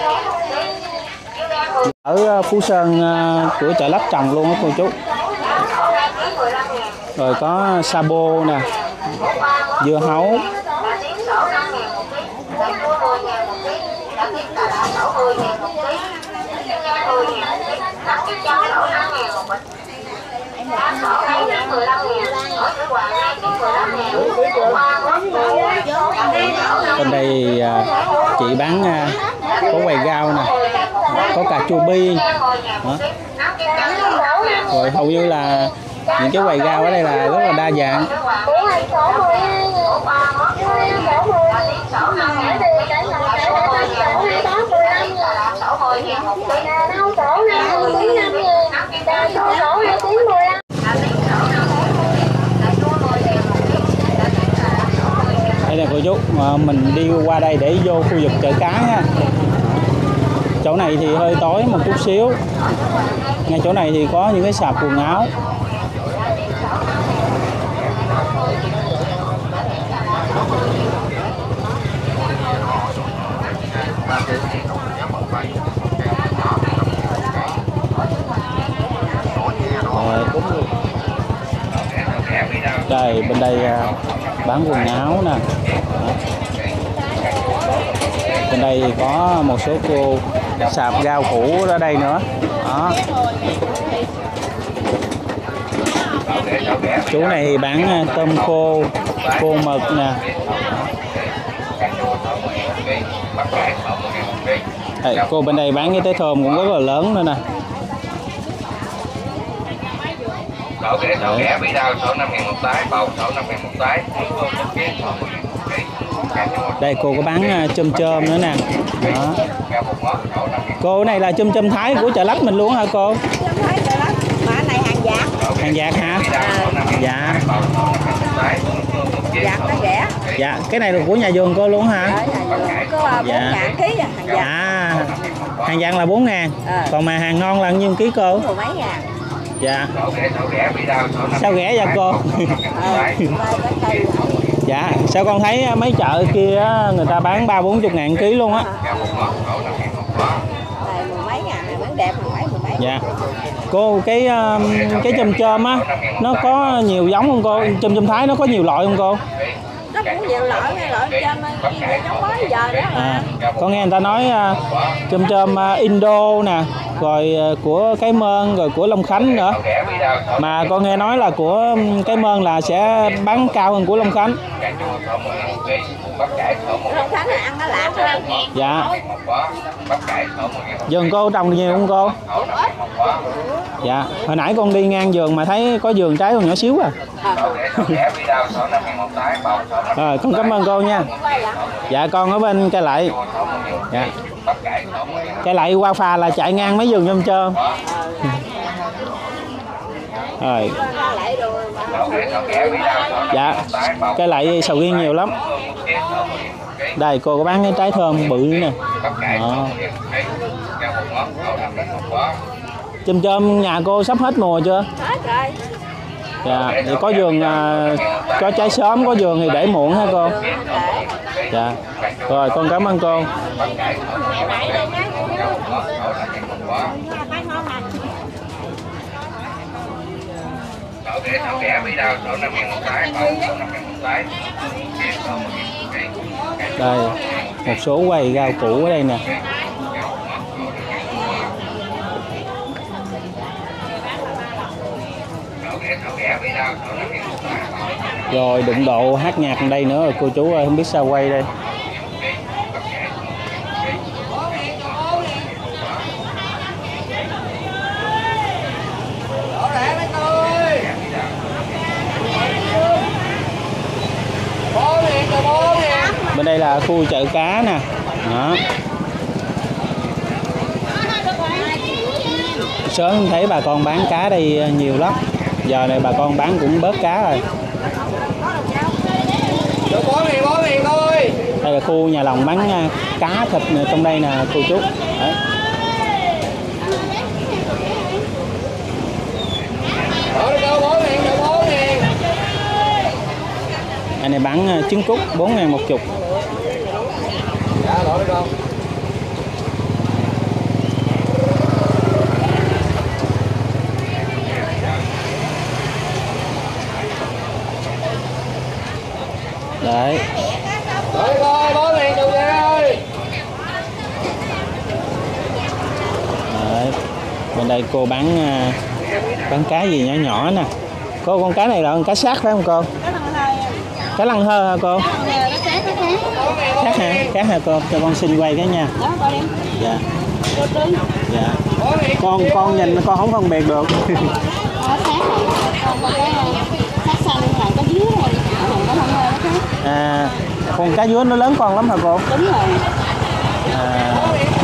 Ở Phú Sơn của chợ Lách trồng luôn á cô chú. Rồi có sabo nè, dưa hấu. Bên đây chị bán có quầy rau nè, có cà chua bi đó. Rồi hầu như là những cái quầy rau ở đây là rất là đa dạng. Đây nè cô chú, mình đi qua đây để vô khu vực chợ cá nha. Chỗ này thì hơi tối một chút xíu. Ngay chỗ này thì có những cái sạp quần áo. Đây, bên đây bán quần áo nè. Bên đây có một số cô sạp rau củ ở đây nữa. Đó. Chú này thì bán tôm khô, khô mực nè. Đây, cô bên đây bán cái té thơm cũng rất là lớn nữa nè. Đậu ghẻ bị đau 65.000 một trái, bầu 65.000 một trái. Đây cô có bán chôm chôm nữa nè. Đó. Cô này là chôm chôm Thái của chợ Lách mình luôn hả cô? Mà này hàng giả. Hàng giả hả? Dạ. Dạ nó rẻ. Dạ, cái này là của nhà vườn cô luôn hả? Có 4.000 ký à, hàng giả. À, hàng dạng là 4.000. Còn mà hàng ngon là nhiêu ký cô? Mười mấy ngàn. Dạ. Sao rẻ vậy cô? Dạ, sao con thấy mấy chợ kia người ta bán 30-40 ngàn ký luôn á. Mười mấy ngàn này bán đẹp, mười mấy. Dạ. Cô cái chôm chôm á nó có nhiều giống không cô? Chôm chôm Thái nó có nhiều loại không cô? Nó cũng nhiều loại, loại chôm giống mới giờ đó mà. Con nghe người ta nói chôm chôm Indo nè, rồi của Cái Mơn, rồi của Long Khánh nữa. Mà con nghe nói là của Cái Mơn là sẽ bán cao hơn của Long Khánh. Long Khánh là ăn nó lạc hơn. Dạ. Vườn cô trồng nhiều không cô? Dạ. Hồi nãy con đi ngang vườn mà thấy có vườn trái còn nhỏ xíu à. Rồi con cảm ơn cô nha. Dạ con ở bên Cây Lậy. Dạ. Cây Lậy qua phà là chạy ngang mấy vườn chôm chôm. Rồi. Dạ. Cây Lậy sầu riêng nhiều lắm. Đây cô có bán cái trái thơm bự nè. Đó. Chôm chôm nhà cô sắp hết mùa chưa? Hết rồi. Dạ, thì có vườn có trái sớm, có vườn thì để muộn hả cô? Dạ. Rồi con cảm ơn cô. Đây, một số quầy rau củ ở đây nè. Rồi đụng độ hát nhạc ở đây nữa rồi cô chú ơi, không biết sao quay đây. Bên đây là khu chợ cá nè. Đó. Sớm thấy bà con bán cá đây nhiều lắm. Giờ này bà con bán cũng bớt cá rồi. Đây là khu nhà lòng bán cá thịt trong đây nè cô chú. Đấy. Anh này bán trứng cút 4.000 một chục. Đấy. Rồi coi 4.000 chục ơi. Đấy. Bên đây cô bán cá gì nhỏ nhỏ nè. Cô con cá này là con cá sác phải không cô? Cá lăng hơ hả cô? Khác hả? Khác hả cô? Cho con xin quay cái nha. Dạ. Dạ. Con nhìn con không phân biệt được. À, con cá dứa nó lớn con lắm hả cô? Đúng rồi. À,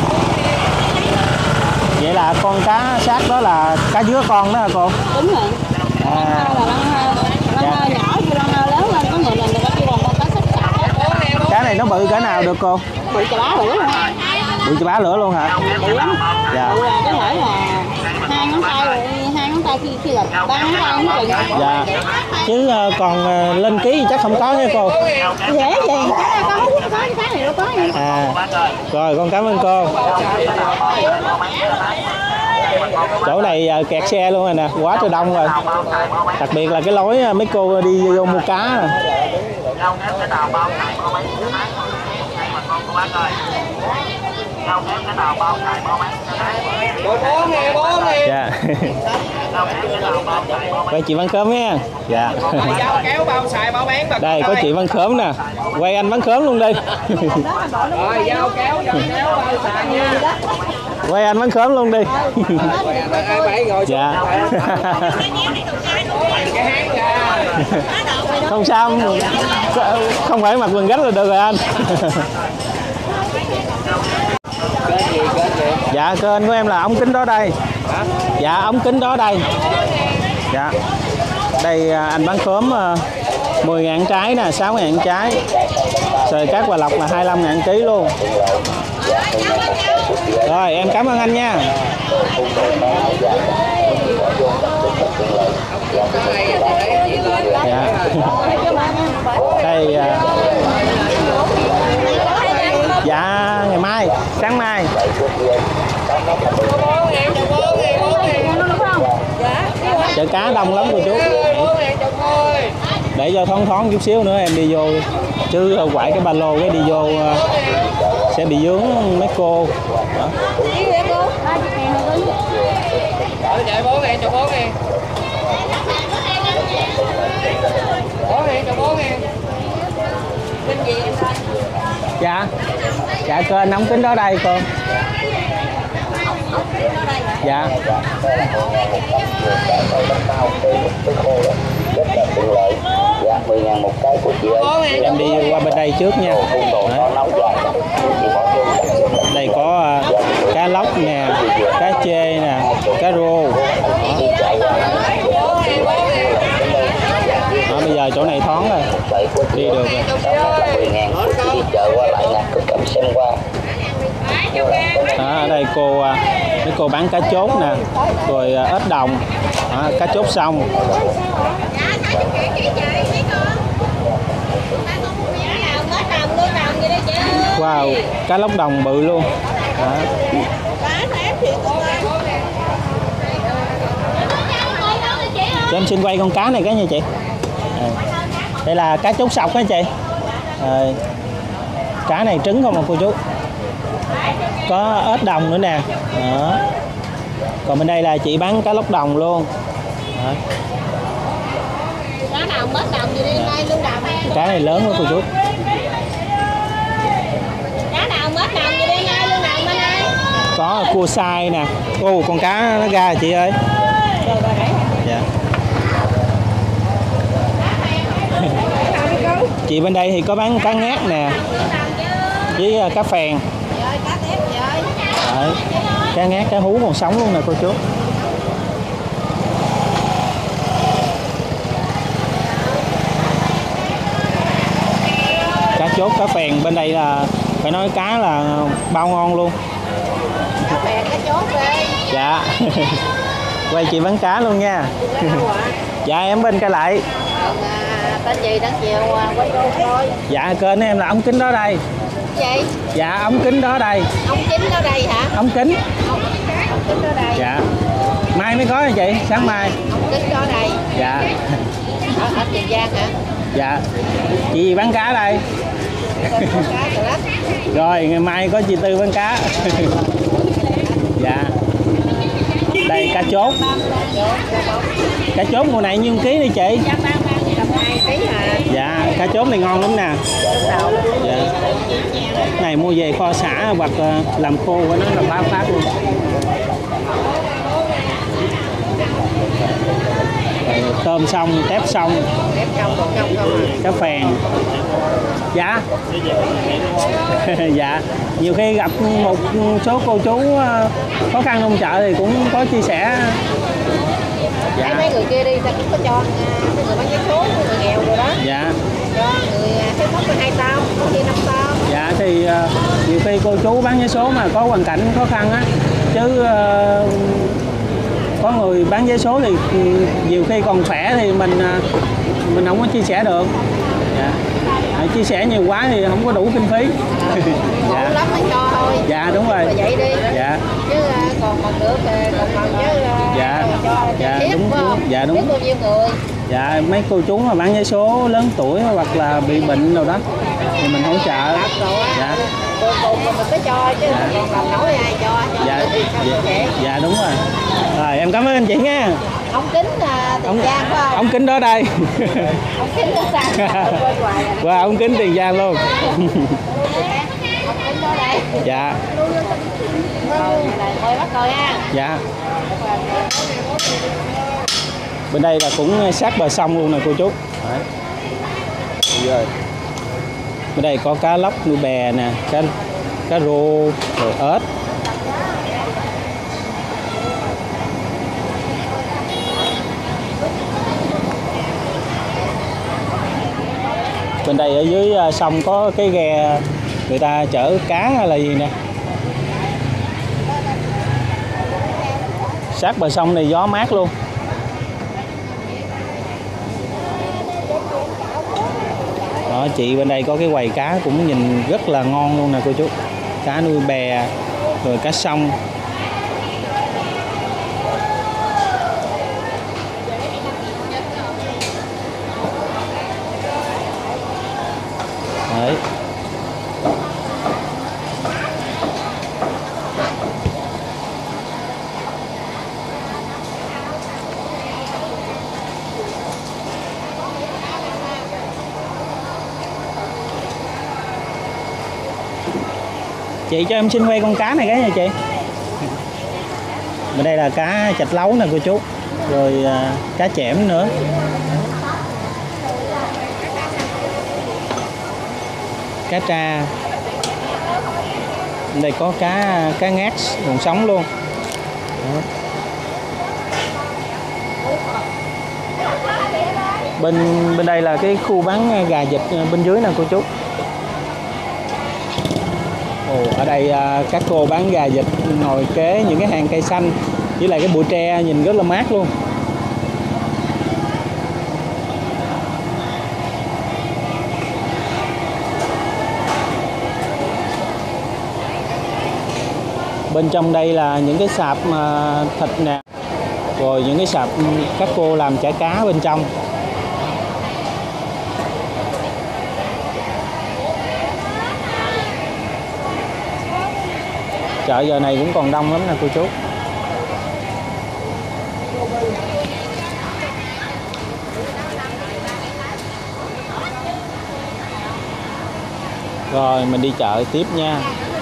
vậy là con cá sác đó là cá dứa con đó hả cô? Đúng rồi. À, Lăng hơ nhỏ chứ lăng hơ lớn lên có người mình người ta kêu bằng con cá sác sạc. cá này nó bự cỡ nào được cô? Bự chà bá lửa luôn. Bự chà bá lửa luôn hả? Bự lắm. Dạ. Bự là có thể là hai ngón tay khi là 3 ngón tay không chừng. Dạ. Chứ còn lên ký thì chắc không có nha cô. Dễ gì? Có cái này đâu có. À, rồi con cảm ơn cô. Chỗ này kẹt xe luôn rồi nè, quá trời đông rồi. Đặc biệt là cái lối mấy cô đi vô mua cá. Dạ. Quay chị Văn Khớm nha. Dạ. Kéo bao xài bao bán. Đây có chị Văn Khớm nè. Quay anh Văn Khớm luôn đi. Rồi dao kéo bao xài nha. Quay anh Văn Khớm luôn đi. Dạ. Không sao, không phải mặc quần gách là được rồi anh. Dạ kênh của em là ống kính đó đây. Dạ ống kính đó đây. Dạ. Đây anh bán khóm 10.000 trái nè, 6.000 trái. Sời cát Hòa Lộc là 25.000 kg luôn. Rồi em cảm ơn anh nha. Dạ. Đây dạ ngày mai, sáng mai. Chợ cá đông lắm cô chú. Để cho thoáng chút xíu nữa em đi vô, chứ quải cái ba lô cái đi vô sẽ bị vướng mấy cô. Đó. Chạy 4.000 cho 4.000. 4.000 cho 4.000. Dạ. Dạ kênh ống kính đó đây cô. Dạ. Dạ 10.000 một cái của chị ơi. Em đi qua bên đây trước nha. Đây có cá lóc nè, cá chê nè, cá rô. Đó, bây giờ chỗ này thoáng rồi, đi được rồi. 10.000 đi chợ qua lại nè, cứ cầm xem qua. Đó, ở đây mấy cô bán cá chốt nè, rồi ếch đồng, đó, cá chốt xong. Wow, cá lóc đồng bự luôn. Đó. Cho em xin quay con cá này cái nha chị. Đây là cá chốt sọc đó chị. Cá này trứng không mà cô chú. Có ếch đồng nữa nè. Đó. Còn bên đây là chị bán cá lóc đồng luôn. Đó. Cá đồng bớt đồng gì đi ngay luôn đồng. Cá này lớn quá cô chú. Cá đồng bớt đồng gì đi ngay luôn đồng bên đây. Có cua sai nè. Ô con cá nó ra chị ơi. Dạ. Chị bên đây thì có bán cá ngát nè với cá phèn. Đấy. Cá ngát, cá hú còn sống luôn nè cô chú. Cá chốt, cá phèn bên đây là phải nói cá là bao ngon luôn. Cá phèn, cá chốt đi. Dạ. Quay chị bán cá luôn nha. Dạ em bên Cai Lậy. Tên gì đang chiều quay cô thôi. Dạ kênh em là ống kính đó đây. Gì? Dạ ống kính đó đây. Ống kính đó đây hả? Ống kính. Ống kính đó đây. Dạ. Mai mới có hả chị? Sáng mai. Ống kính đó đây. Dạ. Ở Tiền Giang hả? Dạ. Chị bán cá đây. Rồi ngày mai có chị Tư bán cá. Dạ. Đây cá chốt. Cá chốt mùa này nhiêu ký đi chị? Dạ, cá chốt này ngon lắm nè. Dạ. Này mua về kho xả hoặc làm khô của nó là bá phát luôn. Tôm xong, tép xong, cá phèn. Dạ. Dạ. Nhiều khi gặp một số cô chú khó khăn trong chợ thì cũng có chia sẻ. Dạ. Mấy người kia đi ta cũng có cho mấy người bán vé số, mấy người nghèo rồi đó. Dạ. Cho người thiếu thốn 2 tao, có khi 5 tao. Dạ thì nhiều khi cô chú bán vé số mà có hoàn cảnh khó khăn á, chứ có người bán vé số thì nhiều khi còn khỏe thì mình không có chia sẻ được. Dạ. Chia sẻ nhiều quá thì không có đủ kinh phí. Dạ. Lắm mới cho thôi. Dạ đúng rồi. Vậy đi. Dạ. Chứ còn được còn chứ dạ. Dạ thiết, đúng, đúng. Dạ đúng. Biết bao nhiêu người. Dạ mấy cô chú mà bán vé số lớn tuổi hoặc là bị bệnh đâu đó thì mình hỗ trợ. Dạ. Cùng mình phải cho chứ còn làm nổi ai cho. Dạ. Dạ đúng rồi. Rồi em cảm ơn anh chị nha. Ông Kính Tiền Giang phải không? Ông Kính đó đây. Ông Kính đó sao? Wow, ông Kính Tiền Giang luôn. Ông Kính đó đây. Dạ. Mời bắt coi ha. Dạ. Bên đây là cũng sát bờ sông luôn nè cô chú. Đấy. Rồi. Bên đây có cá lóc nuôi bè nè, cá rô, rồi ếch. Bên đây ở dưới sông có cái ghe người ta chở cá hay là gì nè. Sát bờ sông này gió mát luôn. Đó, chị bên đây có cái quầy cá cũng nhìn rất là ngon luôn nè cô chú. Cá nuôi bè, rồi cá sông. Đấy. Chị cho em xin quay con cá này cái nha chị. Bên đây là cá chạch lấu nè cô chú. Rồi cá chẽm nữa. Cá tra. Bên đây có cá ngát còn sống luôn. Đó. Bên đây là cái khu bán gà vịt bên dưới nè cô chú. Ở đây các cô bán gà vịt ngồi kế những cái hàng cây xanh với lại cái bụi tre nhìn rất là mát luôn. Bên trong đây là những cái sạp thịt nè, rồi những cái sạp các cô làm chả cá bên trong. Chợ giờ này cũng còn đông lắm nè cô chú. Rồi mình đi chợ tiếp nha.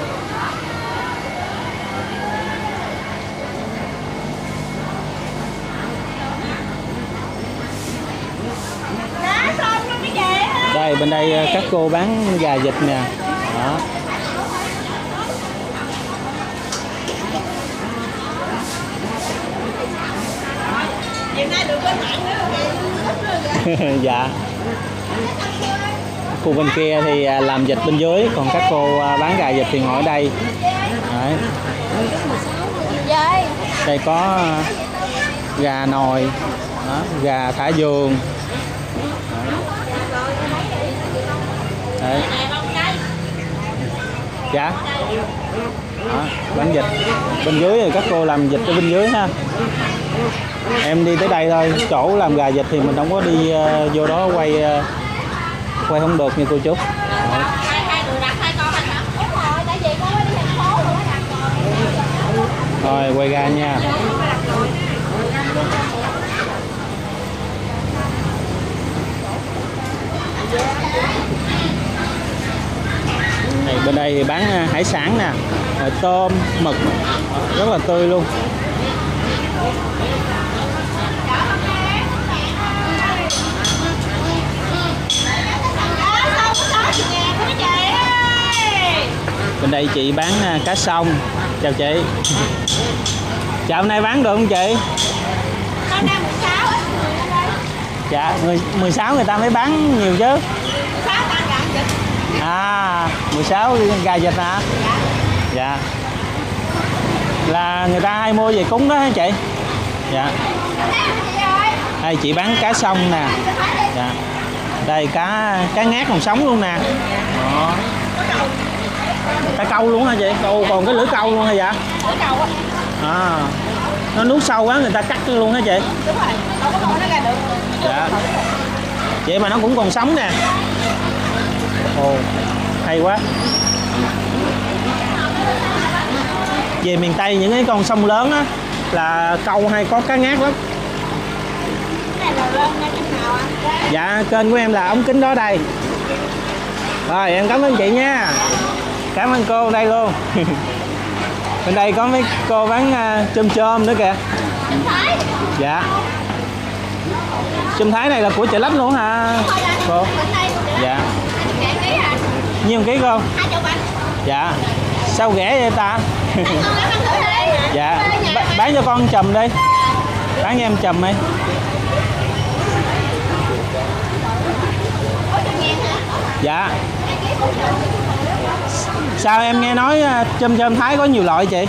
Đây bên đây các cô bán gà vịt nè. Đó. Dạ. Khu bên kia thì làm vịt bên dưới, còn các cô bán gà vịt thì ngồi ở đây. Đấy. Đây có gà nồi, đó, gà thả vườn. Đấy. Dạ. Đó, bán vịt bên dưới thì các cô làm vịt ở bên dưới ha. Em đi tới đây thôi, chỗ làm gà vịt thì mình không có đi vô đó quay không được như cô chú. Đấy. Rồi quay ra nha. Bên đây thì bán hải sản nè, tôm, mực rất là tươi luôn. Bên đây chị bán cá sông. Chào chị. Chào, hôm nay bán được không chị? Hôm nay 16 á. Dạ, 16 người ta mới bán nhiều chứ. 16 tăng gà vịt. À, 16 gà vịt hả? Dạ. Là người ta hay mua về cúng đó hả chị? Dạ. Đây chị bán cá sông nè. Dạ. Đây cá ngát còn sống luôn nè. Đó. Cá câu luôn hả chị? Còn cái lưỡi câu luôn hả dạ? Lưỡi câu á. À, nó nuốt sâu quá người ta cắt luôn hả chị? Đúng rồi, đâu có con nó ra được. Dạ. Vậy mà nó cũng còn sống nè. Ồ, hay quá. Về miền Tây những cái con sông lớn á là câu hay có cá ngát lắm. Cái này là lên ngay trên nào anh? Dạ, kênh của em là ống kính đó đây. Rồi, em cảm ơn chị nha. Cảm ơn cô đây luôn. Bên đây có mấy cô bán chôm nữa kìa. Dạ. Chôm Thái này là của chợ Lách luôn hả cô? Dạ. Nhiêu ký cô? 20 anh. Dạ. Sao rẻ vậy ta? Dạ. Bán cho con chùm đi. Bán cho em chùm đi. Dạ. Sao em nghe nói chôm Thái có nhiều loại chị?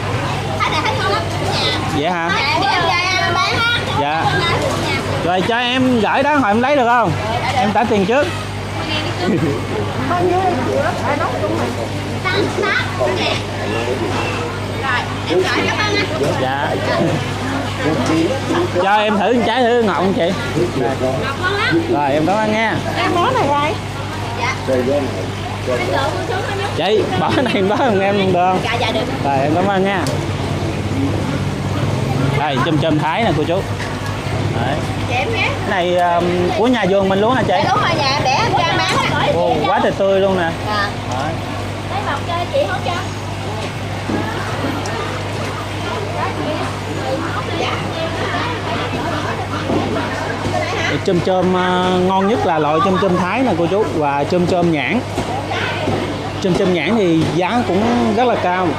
Vậy hả? Dạ. Rồi cho em gửi đó hồi em lấy được không? Em trả tiền trước. Dạ. Cho em thử trái thử ngọt không chị? Rồi em cảm ơn nha. Món này rồi. Chị bỏ cái này đó em được không? Dạ được. Rồi em cảm ơn nha. Đây chôm Thái nè cô chú. Đấy. Cái này của nhà vườn mình luôn hả chị? đúng rồi, nhà để em ra bán á. Ồ, quá trời tươi luôn nè. Dạ. Đấy. Lấy bọc cho chị hỗ trợ. Chôm ngon nhất là loại chôm Thái nè cô chú, và chôm nhãn. Chôm nhãn thì giá cũng rất là cao.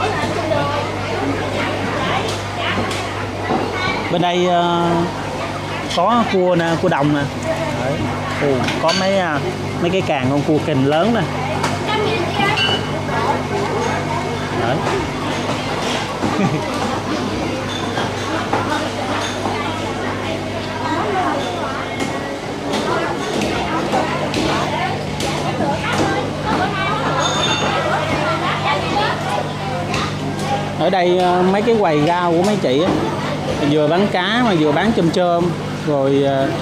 Bên đây có cua nè, cua đồng nè. Đấy. Ồ, có mấy cái càng con cua kình lớn nè. Đấy. Ở đây mấy cái quầy rau của mấy chị á, vừa bán cá mà vừa bán chôm rồi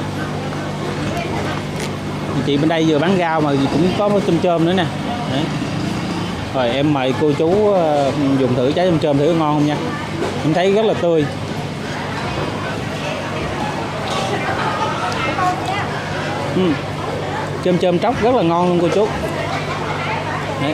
chị bên đây vừa bán rau mà cũng có chôm nữa nè. Đấy. Rồi em mời cô chú dùng thử trái chôm thử ngon không nha. Em thấy rất là tươi. Chôm tróc rất là ngon luôn cô chú. Đấy.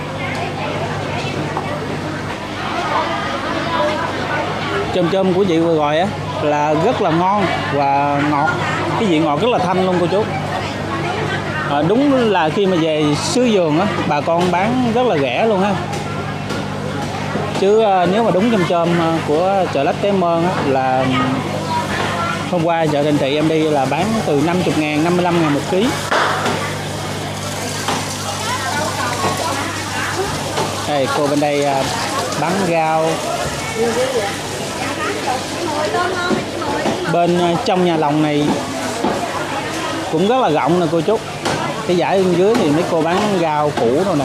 Chôm của chị vừa rồi á là rất là ngon và ngọt, cái vị ngọt rất là thanh luôn cô chú. Đúng là khi mà về xứ vườn á bà con bán rất là rẻ luôn ha. Chứ nếu mà đúng chôm của chợ Lách Cái Mơn á là hôm qua chợ Thành Thị em đi là bán từ 50.000, 55.000 một ký. Đây cô bên đây bán rau. Bên trong nhà lòng này cũng rất là rộng nè cô chú. Cái dãy bên dưới thì mấy cô bán rau củ rồi nè.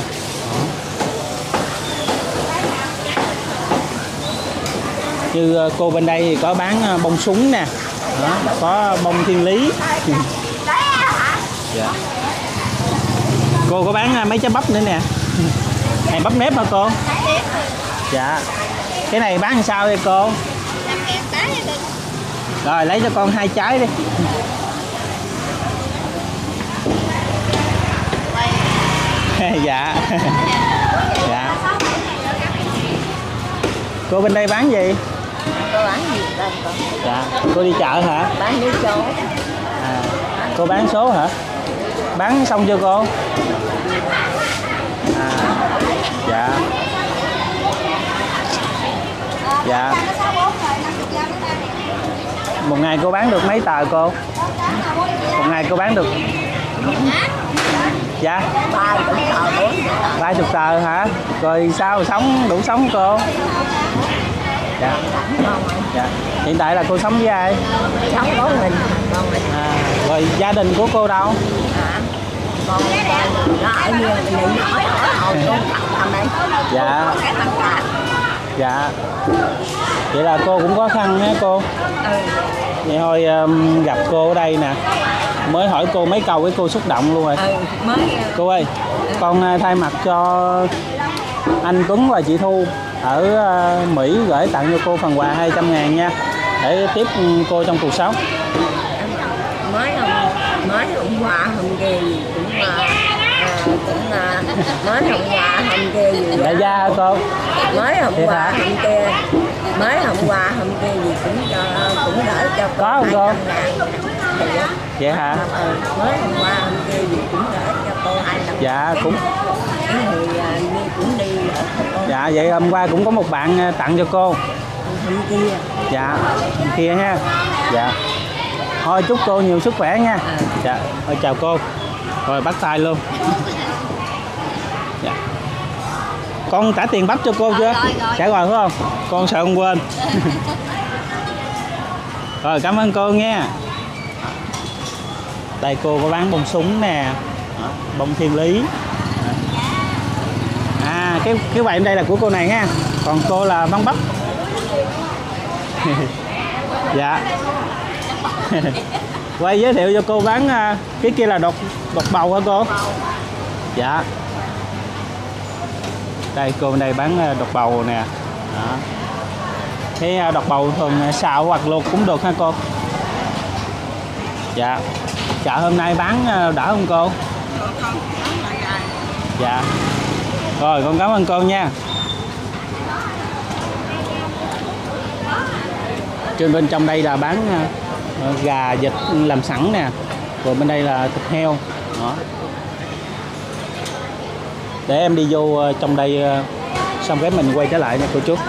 Như cô bên đây thì có bán bông súng nè. Đó, có bông thiên lý. Dạ. Cô có bán mấy trái bắp nữa nè. Này bắp nếp hả cô? Dạ. Cái này bán làm sao đây cô? Rồi lấy cho con 2 trái đi. Dạ. Dạ. Cô bên đây bán gì? Cô bán gì đây con? Dạ. Cô đi chợ hả? Bán đi số. À, cô bán số hả? Bán xong chưa cô? À, dạ. Dạ. Một ngày cô bán được mấy tờ cô? Một ngày cô bán được? Dạ. 30 tờ hả? Rồi sao sống đủ sống cô? Dạ. Dạ. Hiện tại là cô sống với ai? Sống có mình. À, rồi gia đình của cô đâu? Con nó ở như mình hỏi hồi con thằng đây. Dạ. Dạ. Vậy là cô cũng khó khăn hả cô? Vậy thôi gặp cô ở đây nè, mới hỏi cô mấy câu cái cô xúc động luôn rồi. Cô ơi, con thay mặt cho anh Tuấn và chị Thu ở Mỹ gửi tặng cho cô phần quà 200.000 nha, để tiếp cô trong cuộc sống. Mới hôm qua hôm kia gì cũng mới hôm qua hôm kia gì Đại gia hả cô? mới hôm qua hôm kia gì cũng đỡ cho cô. Có không cô? 200.000. Vậy hả? Mới hôm qua hôm kia gì cũng đỡ cho cô 200.000. Dạ cũng. Thì cũng đi đỡ cho cô. Dạ vậy hôm qua cũng có một bạn tặng cho cô. Hôm kia. Dạ, hôm kia ha. Dạ. Thôi chúc cô nhiều sức khỏe nha. Dạ, thôi chào cô. Rồi bắt tay luôn. Dạ. Con trả tiền bắp cho cô chưa? Trả rồi phải không? Con sợ con quên. Rồi cảm ơn cô nha. Đây cô có bán bông súng nè, bông thiên lý. À cái bạn đây là của cô này ha. Còn cô là bán bắp. Dạ. Quay giới thiệu cho cô bán cái kia là đọt bầu hả cô? Dạ. Đây cô bên đây bán đọt bầu nè. Đó. Cái đọt bầu thường xào hoặc luộc cũng được ha cô? Dạ. Chợ hôm nay bán đỡ không cô? Dạ. Rồi con cảm ơn cô nha. Trên bên trong đây là bán gà vịt làm sẵn nè, rồi bên đây là thịt heo. Đó. Để em đi vô trong đây xong cái mình quay trở lại nha cô chú.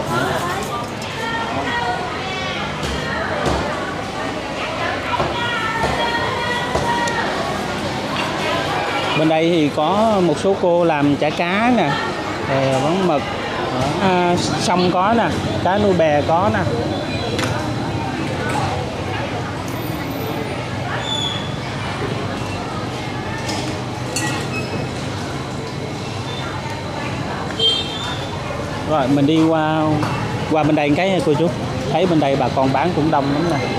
Bên đây thì có một số cô làm chả cá nè, bán mực, sông có nè, cá nuôi bè có nè. Rồi mình đi qua bên đây cái nha cô chú. Thấy bên đây bà con bán cũng đông lắm nè.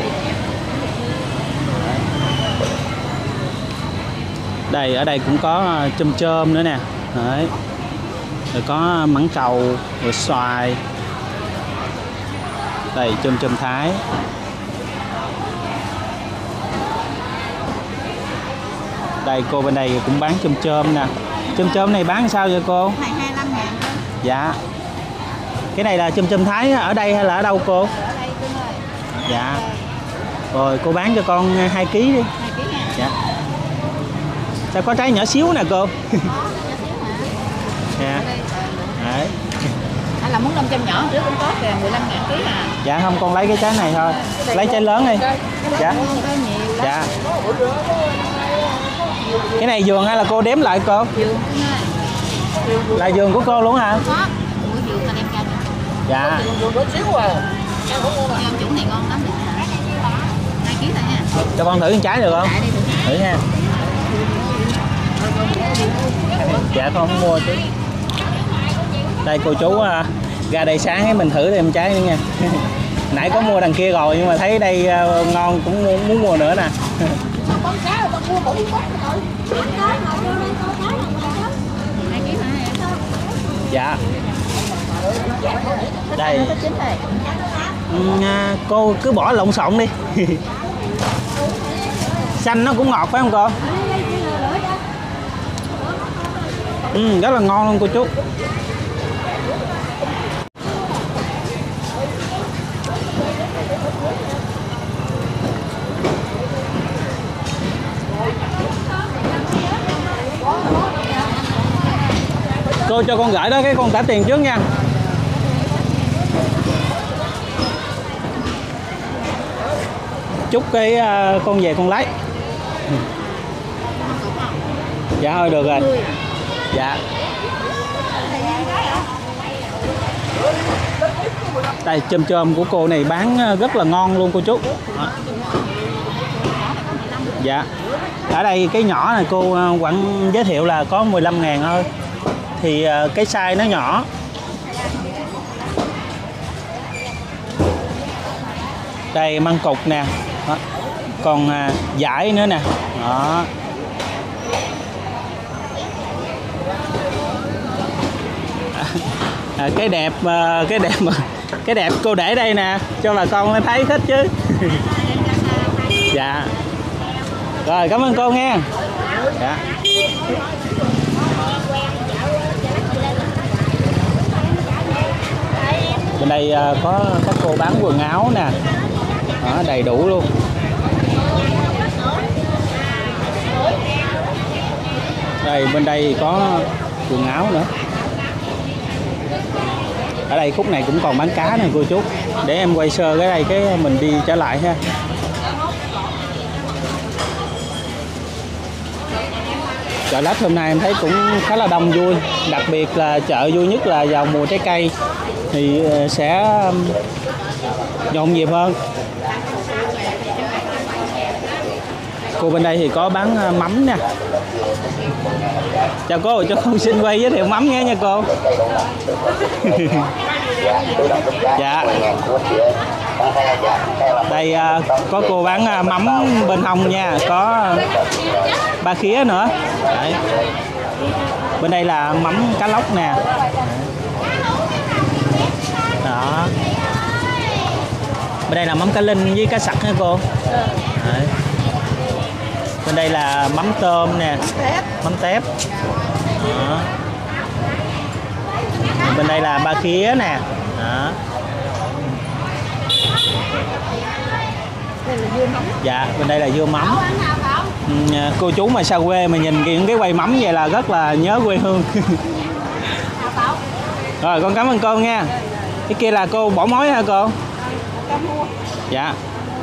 Đây ở đây cũng có chôm chôm nữa nè. Đấy. Rồi có mãng cầu, rồi xoài. Đây chôm chôm Thái. Đây cô bên đây cũng bán chôm chôm nè. Chôm chôm này bán sao vậy cô? 25.000. Dạ. Cái này là chôm chôm Thái ở đây hay là ở đâu cô? Ở đây cô ơi. Dạ. Rồi cô bán cho con 2 kg đi. 2 kg nha. Dạ. Sao có trái nhỏ xíu nè cô? Dạ. Đấy. Hay là muốn 500 nhỏ trước cũng có kìa, 15.000 kg à. Dạ không, con lấy cái trái này thôi. Lấy trái lớn đi. Dạ. Dạ. Cái này vườn hay là cô đếm lại cô? Vườn. Là vườn của cô luôn hả? Có. Ủa vườn ta đem ra cho. Dạ. Vườn có xíu à. Em chủ này ngon lắm. 2 kg thôi nha. Cho con thử con trái được không? Tại đây thử. Thử nha. Dạ con không mua chứ. Đây cô chú ra đây sáng ấy mình thử thêm trái nữa nha. Nãy có mua đằng kia rồi nhưng mà thấy đây ngon cũng muốn mua nữa nè. Dạ. Đây. Cô cứ bỏ lộn xộn đi. Xanh nó cũng ngọt phải không cô? Rất là ngon luôn cô chú. Cô cho con gửi đó, cái con trả tiền trước nha. Chúc cái con về con lấy. Dạ thôi được rồi. Dạ. Đây chôm chôm của cô này bán rất là ngon luôn cô chú. Dạ. Ở đây cái nhỏ này cô quảng giới thiệu là có 15.000 thôi. Thì cái size nó nhỏ. Đây măng cục nè. Đó. Còn dải nữa nè. Đó. Cái đẹp cô để đây nè cho bà con thấy thích chứ. Dạ. Rồi cảm ơn cô nghe. Dạ. Bên đây có các cô bán quần áo nè. Đó, đầy đủ luôn. Đây bên đây có quần áo nữa. Ở đây khúc này cũng còn bán cá nè cô chú. Để em quay sơ cái đây cái mình đi trở lại ha. Chợ Lách hôm nay em thấy cũng khá là đông vui. Đặc biệt là chợ vui nhất là vào mùa trái cây thì sẽ nhộn nhịp hơn. Cô bên đây thì có bán mắm nè. Chào cô, cho con xin quay giới thiệu mắm nghe nha cô. Dạ. Đây có cô bán mắm bên hông nha, có ba khía nữa. Đấy. Bên đây là mắm cá lóc nè. Đó. Bên đây là mắm cá linh với cá sặc hả cô? Đấy. Bên đây là mắm tôm nè, mắm tép. Đó. Bên đây là ba khía nè. Đó. Dạ, bên đây là dưa mắm. Cô chú mà xa quê mà nhìn những cái quầy mắm vậy là rất là nhớ quê hương. Rồi con cảm ơn cô nha. Cái kia là cô bỏ mối hả cô? Dạ.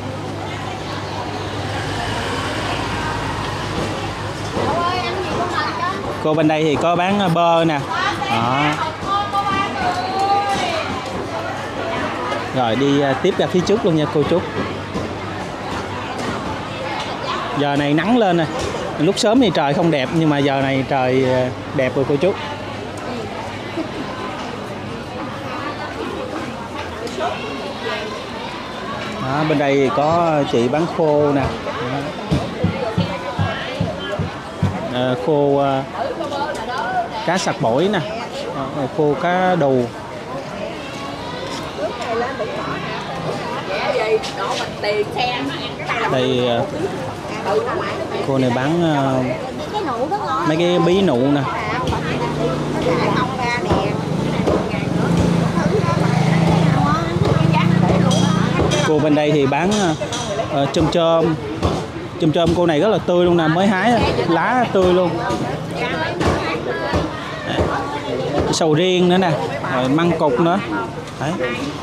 Cô bên đây thì có bán bơ nè. Đó. Rồi đi tiếp ra phía trước luôn nha cô chú. Giờ này nắng lên nè. Lúc sớm thì trời không đẹp nhưng mà giờ này trời đẹp rồi cô chú. Đó, bên đây thì có chị bán khô nè. Khô cá sặc bổi nè. Khô cá đù. Đây cô này bán mấy cái bí nụ nè. Cô bên đây thì bán chôm chôm. Chôm chôm cô này rất là tươi luôn nè, mới hái lá tươi luôn. Sầu riêng nữa nè, rồi măng cục nữa. Đấy.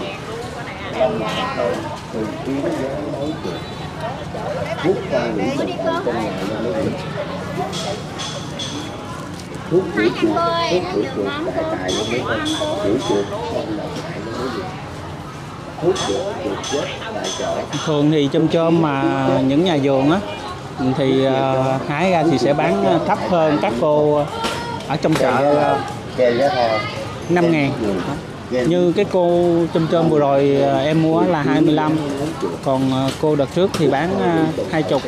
Thường thì chôm chôm mà những nhà vườn á thì hái ra thì sẽ bán thấp hơn các cô ở trong chợ 5.000. Như cái cô chôm chôm vừa rồi em mua là 25, còn cô đợt trước thì bán 20.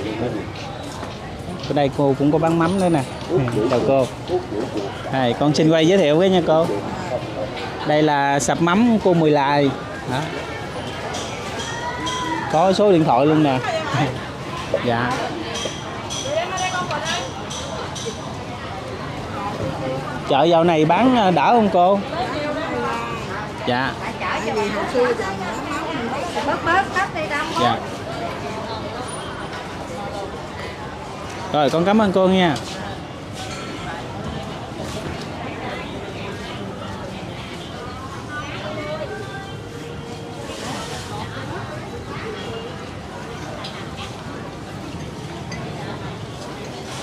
Ở đây cô cũng có bán mắm nữa nè. Chào cô. Đây, con xin quay giới thiệu với nha cô. Đây là sạp mắm cô Mười Lài. Đó. Có số điện thoại luôn nè. Dạ. Chợ dạo này bán đỡ không cô? Dạ. Dạ. Rồi con cảm ơn cô nha.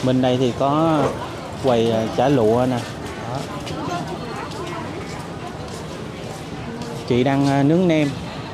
Bên đây thì có quầy chả lụa nè. Đó. Chị đang nướng nem.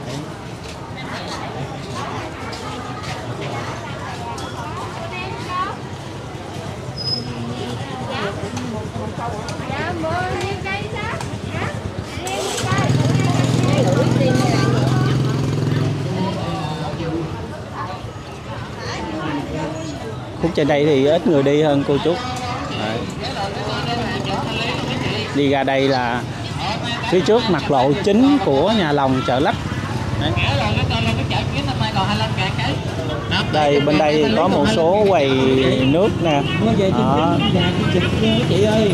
Khúc trên đây thì ít người đi hơn cô chú. Đấy. Đi ra đây là phía trước mặt lộ chính của nhà lòng Chợ Lách. Đấy. Đây bên đây thì có một số quầy nước nè. Đó. Chị ơi,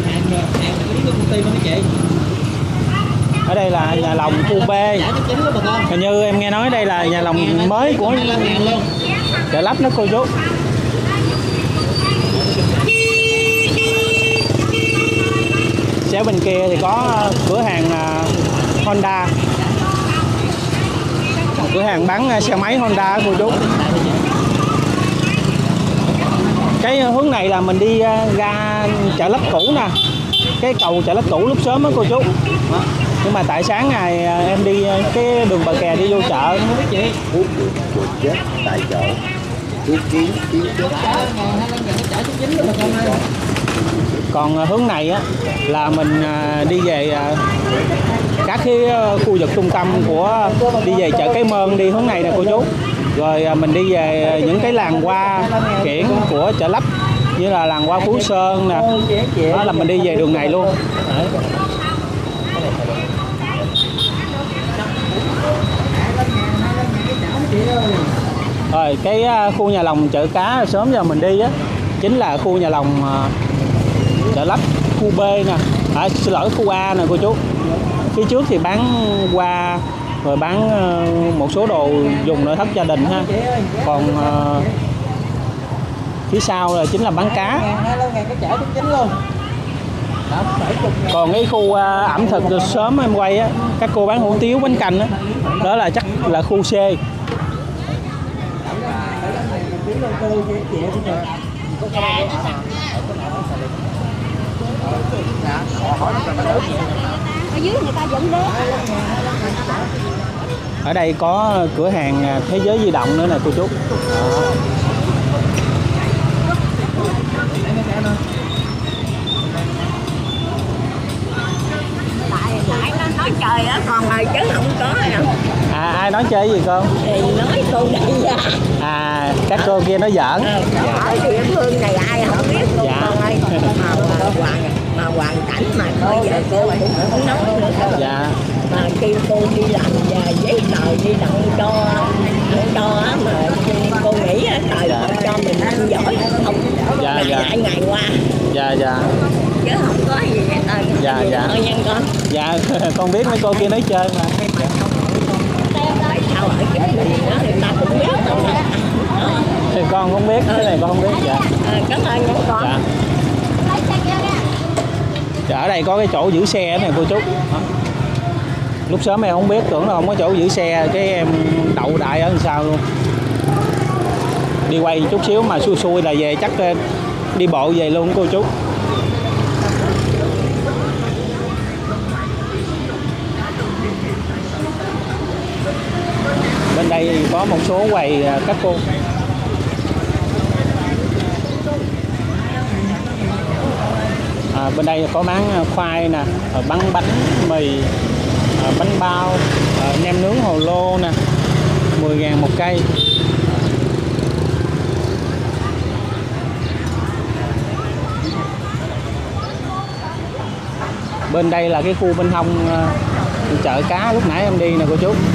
Ở đây là nhà lòng khu B. Hình như em nghe nói đây là nhà lòng mới của Chợ Lách đó cô chú. Xéo bên kia thì có cửa hàng Honda, cửa hàng bán xe máy Honda cô chú. Cái hướng này là mình đi ra Chợ Lách cũ nè, cái cầu Chợ Lách cũ lúc sớm đó cô chú. Nhưng mà tại sáng ngày em đi cái đường bờ kè đi vô chợ. chết tại chỗ cứu kiến chết. Còn hướng này á là mình đi về các cái khu vực trung tâm của đi về chợ Cái Mơn, đi hướng này nè cô chú. Rồi mình đi về những cái làng hoa kiển của Chợ Lách như là làng hoa Phú Sơn nè. Đó là mình đi về đường này luôn. Đấy. Rồi cái khu nhà lòng chợ cá sớm giờ mình đi á chính là khu nhà lòng Chợ Lách khu B nè, xin lỗi khu A nè cô chú. Phía trước thì bán hoa rồi bán một số đồ dùng nội thất gia đình ha. Còn phía sau là chính là bán cá. Còn cái khu ẩm thực sớm em quay á, các cô bán hủ tiếu bánh canh á, đó là chắc là khu C. Ở dưới người ta vẫn đế. Ở đây có cửa hàng Thế Giới Di Động nữa nè cô chú. Lại nó nói trời á, còn rồi chứ không có nè. Ai nói chơi gì con? Thì nói cô đây ra. Các cô kia nói giỡn. Ở địa phương này ai không biết cô dạ. Con ơi. Mà hoàn cảnh mà bây giờ cô cũng không nói nữa. Dạ. Mà kêu cô đi làm giấy tờ đi đậu cho á, mà cô nghĩ á trời dạ. cho mình ăn giỏi không. Dạ, lại dạ. lại ngày qua. Dạ dạ. Chứ không có gì hết trời. Dạ dạ. Thôi nha con. Dạ con biết mấy cô kia nói chơi mà. Tại sao ở cái miền đó người ta cũng biết đâu nè. Thì con không biết, cái này con không biết. Dạ. Cảm ơn nha con. Dạ. Dạ, ở đây có cái chỗ giữ xe này cô chú. Đó. Lúc sớm em không biết, tưởng là không có chỗ giữ xe, cái em đậu đại ở sau luôn. Đi quay chút xíu mà xui xui là về chắc đi bộ về luôn cô chú. Bên đây có một số quầy các cô. Bên đây có bán khoai nè, bán bánh mì, bánh bao, nem nướng hồ lô nè, 10.000 một cây. Bên đây là cái khu bên hông chợ cá lúc nãy em đi nè cô chú.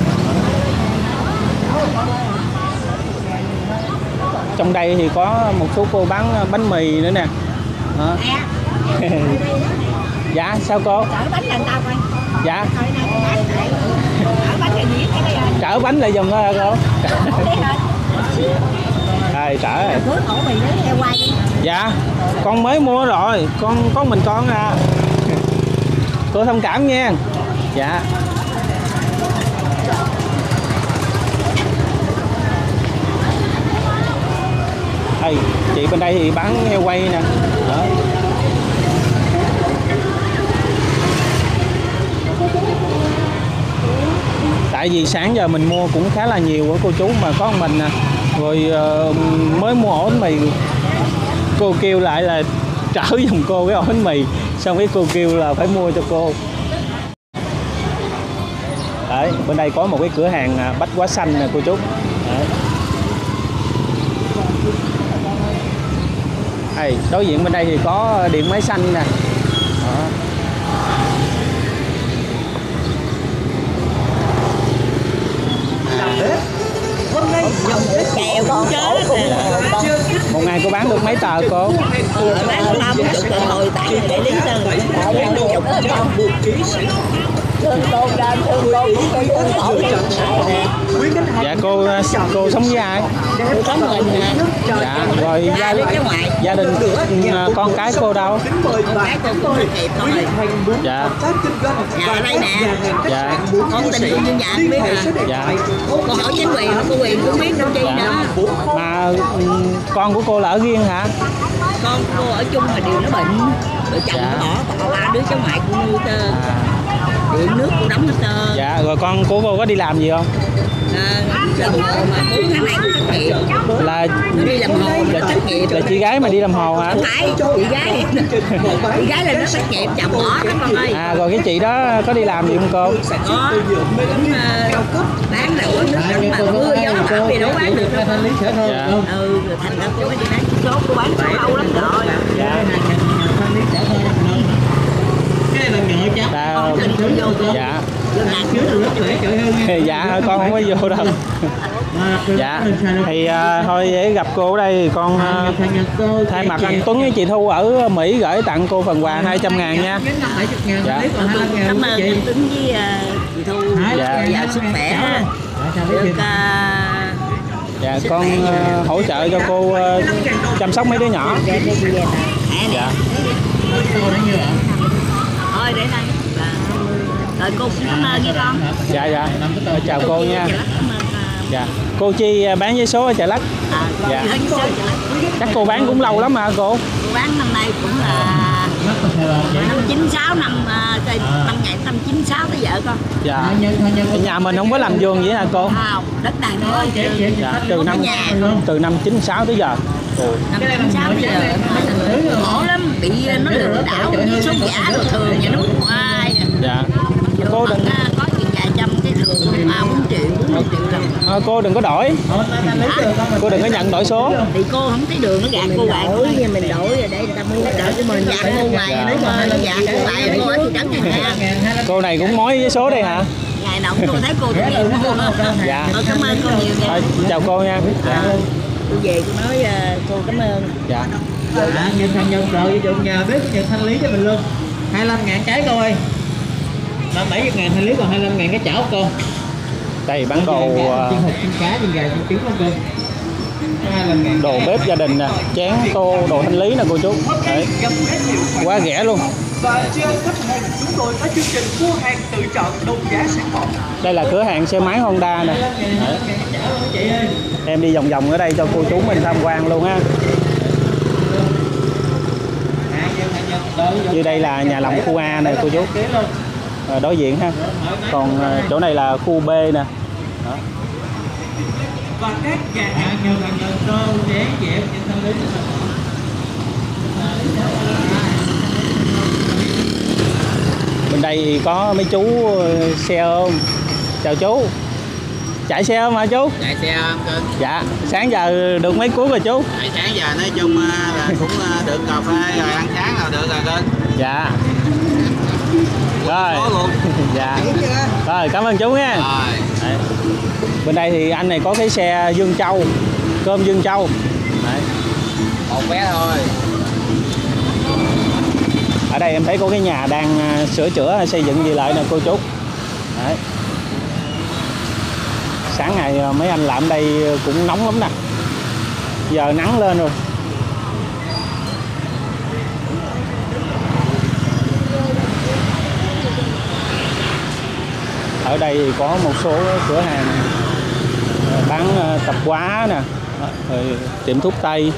Trong đây thì có một số cô bán bánh mì nữa nè. Đó. Dạ sao cô? Chở bánh là tao coi. Dạ. Chở bánh là gì cái đây. Chở bánh lại dùm thôi hả cô? Rồi chở rồi. Cứ khổ mì nó theo quay đi. Dạ con mới mua rồi, con có mình con à. Cô thông cảm nha. Dạ. Ê, chị bên đây thì bán heo quay nè. Đó. Tại vì sáng giờ mình mua cũng khá là nhiều á cô chú, mà có mình nè. Rồi mới mua ổ bánh mì, cô kêu lại là trở giùm cô cái ổ bánh mì, xong cái cô kêu là phải mua cho cô. Đấy, bên đây có một cái cửa hàng bách hóa xanh nè cô chú. Đấy. Đây, đối diện bên đây thì có điện máy xanh nè. Đó. Kèo cũng chết. Một ngày cô bán được mấy tờ cô? Bán 50 hồi tại để lý sơn. Thương cô ra, thương cô cũng tổ. Dạ cô sống với ai? Tôi sống mình nè. Dạ rồi gia đình con cái cô đâu? Con cái cô kịp thôi. Dạ. Nhà ở đây nè. Dạ. Con tình yêu như nhà biết à. Dạ. Cô hỏi chính quyền, hỏi cô quyền cũng biết đâu chi nữa. Mà con của cô là ở riêng hả? Con cô ở chung mà điều nó bệnh. Rồi chồng bỏ 3 đứa cháu ngoại cô nuôi tơ. Điện nước cô đóng hết tơ. Dạ, rồi con của cô có đi làm gì không? Làm hồ mà 4 tháng nay cũng thất nghiệp. Là Nó đi làm hồ mà thất nghiệp. là chị gái mà đi làm hồ hả? Không phải, chị gái là nó thất nghiệp, chồng bỏ đó con ơi. À, rồi cái chị đó có đi làm gì không cô? Có, cũng bán là có nước mà mưa gió bão thì đâu bán được đâu. Dạ. Rồi thành ra cô mới đi bán số, cô bán số lâu lắm rồi. Dạ. Con tình cũng vô cô. Dạ. Vô Dạ, con không có vô đâu. Dạ, thì thôi để gặp cô ở đây thì con thay mặt anh Tuấn với chị Thu ở Mỹ gửi tặng cô phần quà 200.000 nha. Dạ. Cảm ơn anh Tuấn với chị Thu. Dạ. Dạ, sức khỏe. Được Dạ, con hỗ trợ cho cô chăm sóc mấy đứa nhỏ. Dạ. Thôi để đây. Rồi cô cũng cảm ơn với con. Dạ dạ. Chào cô nha. Dạ. Cô Chi bán giấy số ở Chợ Lách. Dạ. Chắc cô bán cũng lâu lắm hả cô? Cô bán năm nay cũng là năm 96 năm ngày năm 96 tới giờ con. Dạ. Nhà mình không có làm vườn vậy hả cô? Không, đất đai mới. Dạ. Từ năm 96 tới giờ. Năm 96 tới giờ khổ lắm, bị nó lừa đảo với số giả rồi thường nhà nước ngoài. Dạ. Cô đừng có chuyện vài trăm cái thường 4 triệu lần. cô đừng có đổi. Cô đừng có nhận đổi số. Thì cô không thấy đường nó gạt cô hoài, mình đổi rồi để người ta mua đỡ cho mình gạt cô hoài nó gạt cô hoài cô ở thị trấn này. Cô này cũng mối với số đây hả? Ngày nào cô thấy cô cũng đi mua. Dạ. Cảm ơn cô nhiều nha. Thôi, chào cô nha. Dạ. Tôi về tôi nói cô cảm ơn. Dạ. Nhận thằng nhận rồi với dụng nhà bếp nhận thanh lý cho mình luôn 25.000 cái cô ơi. Mà 70.000 thanh lý còn 25.000 cái chảo cô. Đây bán đồ chiên thịt, chiên cá, chiên gà, chiên trứng không cô? đồ bếp gia đình nè, chén tô, đồ thanh lý nè cô chú. Đấy. Quá rẻ luôn. Và trên khách hàng chúng tôi có chương trình mua hàng tự chọn đồng giá sản phẩm. Đây là cửa hàng xe máy Honda nè. Em đi vòng vòng ở đây cho cô chú mình tham quan luôn ha. Như đây là nhà lòng khu A này cô chú. Đối diện ha. Còn chỗ này là khu B nè. Đó. Và các nhà hàng Bên đây thì có mấy chú xe ôm. Chào chú. Chạy xe ôm hả chú? Chạy xe ôm cưng. Dạ, sáng giờ được mấy cuốn rồi chú? Sáng giờ nói chung là cũng được cà phê rồi ăn sáng là được rồi cưng. Dạ. Rồi. Luôn. Dạ. Rồi, cảm ơn chú nha. Đấy. Bên đây thì anh này có cái xe Dương Châu, cơm Dương Châu. Đấy. Một vé thôi. Ở đây em thấy có cái nhà đang sửa chữa xây dựng gì lại nè cô chú. Đấy. Sáng ngày mấy anh làm đây cũng nóng lắm nè. Giờ nắng lên rồi. Ở đây thì có một số cửa hàng bán tạp hóa nè, Rồi tiệm thuốc tây.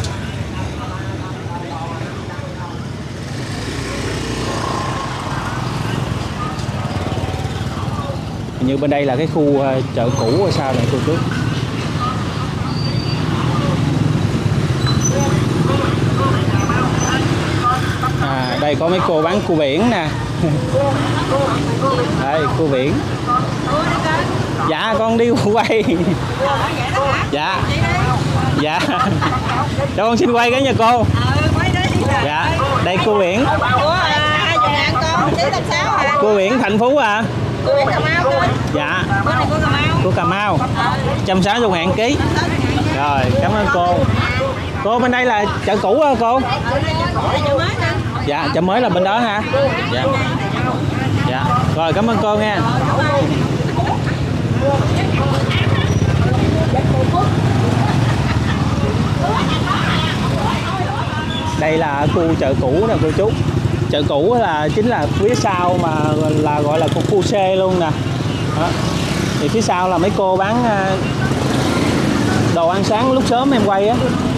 Như bên đây là cái khu chợ cũ hay sao này cô chú. Đây có mấy cô bán cua biển nè. Đây cua biển. Dạ con đi quay. Dạ. Dạ. Cho con xin quay cái nha cô. Dạ. Đây cua biển. Cua biển Thành Phú à. Dạ. Cua Cà Mau. 160.000 ký. Rồi cảm ơn cô. Cô bên đây là chợ cũ hả cô? Dạ chợ mới là bên đó hả? Dạ. Dạ. Rồi cảm ơn cô nha. Đây là khu chợ cũ nè cô chú. Chợ cũ là chính là phía sau mà là gọi là khu C luôn nè. Đó. Thì phía sau là mấy cô bán đồ ăn sáng lúc sớm em quay á.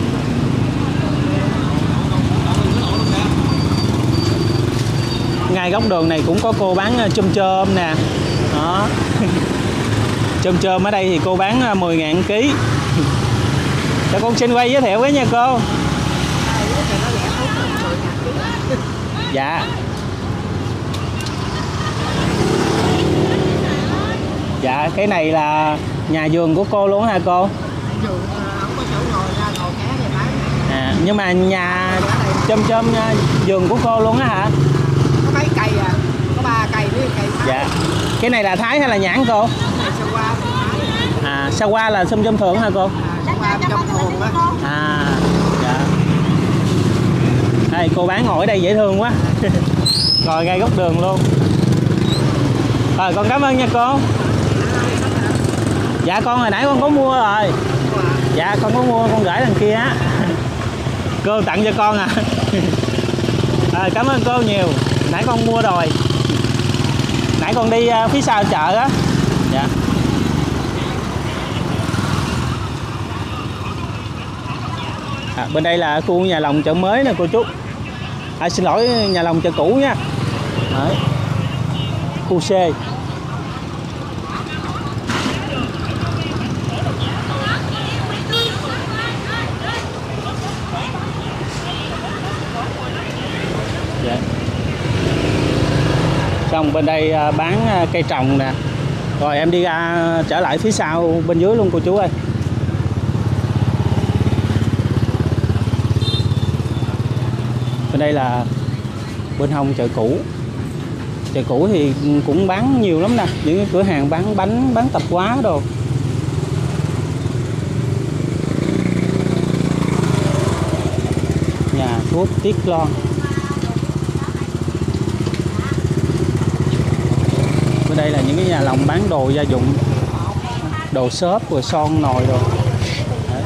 Ngay góc đường này cũng có cô bán chôm chôm nè. Đó. Chôm chôm ở đây thì cô bán 10.000 ký. Cho con xin quay giới thiệu với nha cô. Dạ. Dạ cái này là nhà vườn của cô luôn hả cô? À, nhưng mà nhà chôm chôm vườn của cô luôn á hả? Có mấy cây à, có 3 cây với cây. Dạ. Cái này là thái hay là nhãn cô? À sao qua là chôm chôm thượng hả cô? À dạ. Đây cô bán ngồi ở đây dễ thương quá. Ngồi ngay góc đường luôn. Rồi con cảm ơn nha cô. Dạ con hồi nãy con có mua rồi. Dạ con có mua, con gửi đằng kia á. Cô tặng cho con à. Cảm ơn cô nhiều. Nãy con mua rồi. Nãy con đi phía sau chợ á. Dạ. Bên đây là khu nhà lòng chợ mới nè cô chú. Xin lỗi nhà lòng chợ cũ nha. Đấy. Khu C. Dạ. Xong bên đây bán cây trồng nè. Rồi em đi ra trở lại phía sau bên dưới luôn cô chú ơi. Bên đây là bên hông chợ cũ. Chợ cũ thì cũng bán nhiều lắm nè. Những cái cửa hàng bán bánh, bán tạp hóa đồ. Nhà thuốc Tiết Loan. Bên đây là những cái nhà lòng bán đồ gia dụng, đồ xốp, rồi son, nồi đồ. Đấy.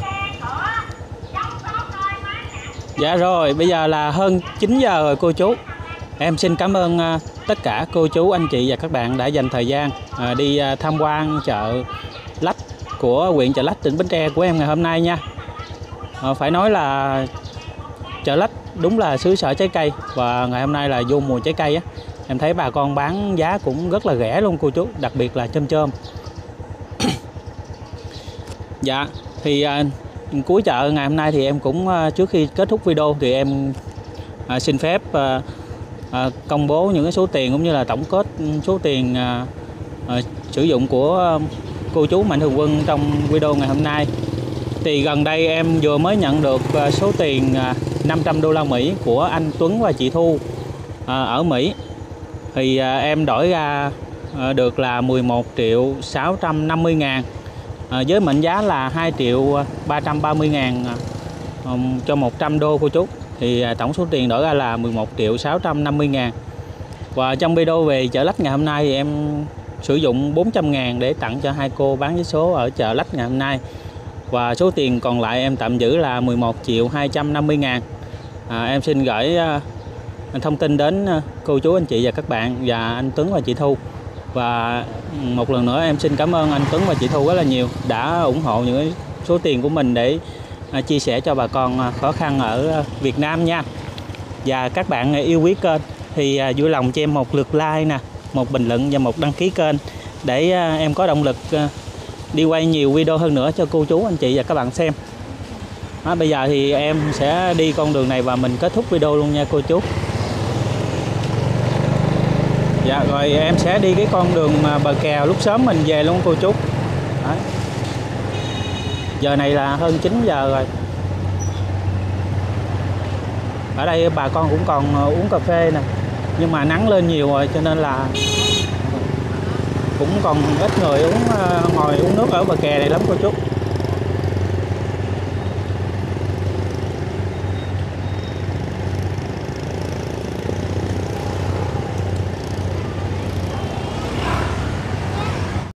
Dạ rồi, bây giờ là hơn 9 giờ rồi cô chú. Em xin cảm ơn tất cả cô chú, anh chị và các bạn đã dành thời gian đi tham quan chợ Lách của huyện Chợ Lách, tỉnh Bến Tre của em ngày hôm nay nha. Phải nói là chợ Lách đúng là xứ sở trái cây, và ngày hôm nay là vô mùa trái cây á. Em thấy bà con bán giá cũng rất là rẻ luôn cô chú, đặc biệt là chôm chôm. Dạ, thì cuối chợ ngày hôm nay thì em cũng trước khi kết thúc video thì em xin phép công bố những cái số tiền cũng như là tổng kết số tiền sử dụng của cô chú Mạnh Thường Quân trong video ngày hôm nay. Thì gần đây em vừa mới nhận được số tiền 500 đô la Mỹ của anh Tuấn và chị Thu ở Mỹ. Thì em đổi ra được là 11.650.000 với mệnh giá là 2.330.000 cho 100 đô cô chú. Thì tổng số tiền đổi ra là 11.650.000. Và trong video về chợ Lách ngày hôm nay thì em sử dụng 400.000 để tặng cho hai cô bán vé số ở chợ Lách ngày hôm nay. Và số tiền còn lại em tạm giữ là 11.250.000. Em xin gửi thông tin đến cô chú, anh chị và các bạn và anh Tuấn và chị Thu. Và một lần nữa em xin cảm ơn anh Tuấn và chị Thu rất là nhiều đã ủng hộ những số tiền của mình để chia sẻ cho bà con khó khăn ở Việt Nam nha. Và các bạn yêu quý kênh thì vui lòng cho em một lượt like nè, một bình luận và một đăng ký kênh để em có động lực đi quay nhiều video hơn nữa cho cô chú anh chị và các bạn xem. Bây giờ thì em sẽ đi con đường này và mình kết thúc video luôn nha cô chú. Dạ rồi em sẽ đi cái con đường mà bờ kè lúc sớm mình về luôn cô chú. Đấy. Giờ này là hơn 9 giờ rồi. Ở đây bà con cũng còn uống cà phê nè, nhưng mà nắng lên nhiều rồi cho nên là cũng còn ít người ngồi uống nước ở bờ kè này lắm cô chú.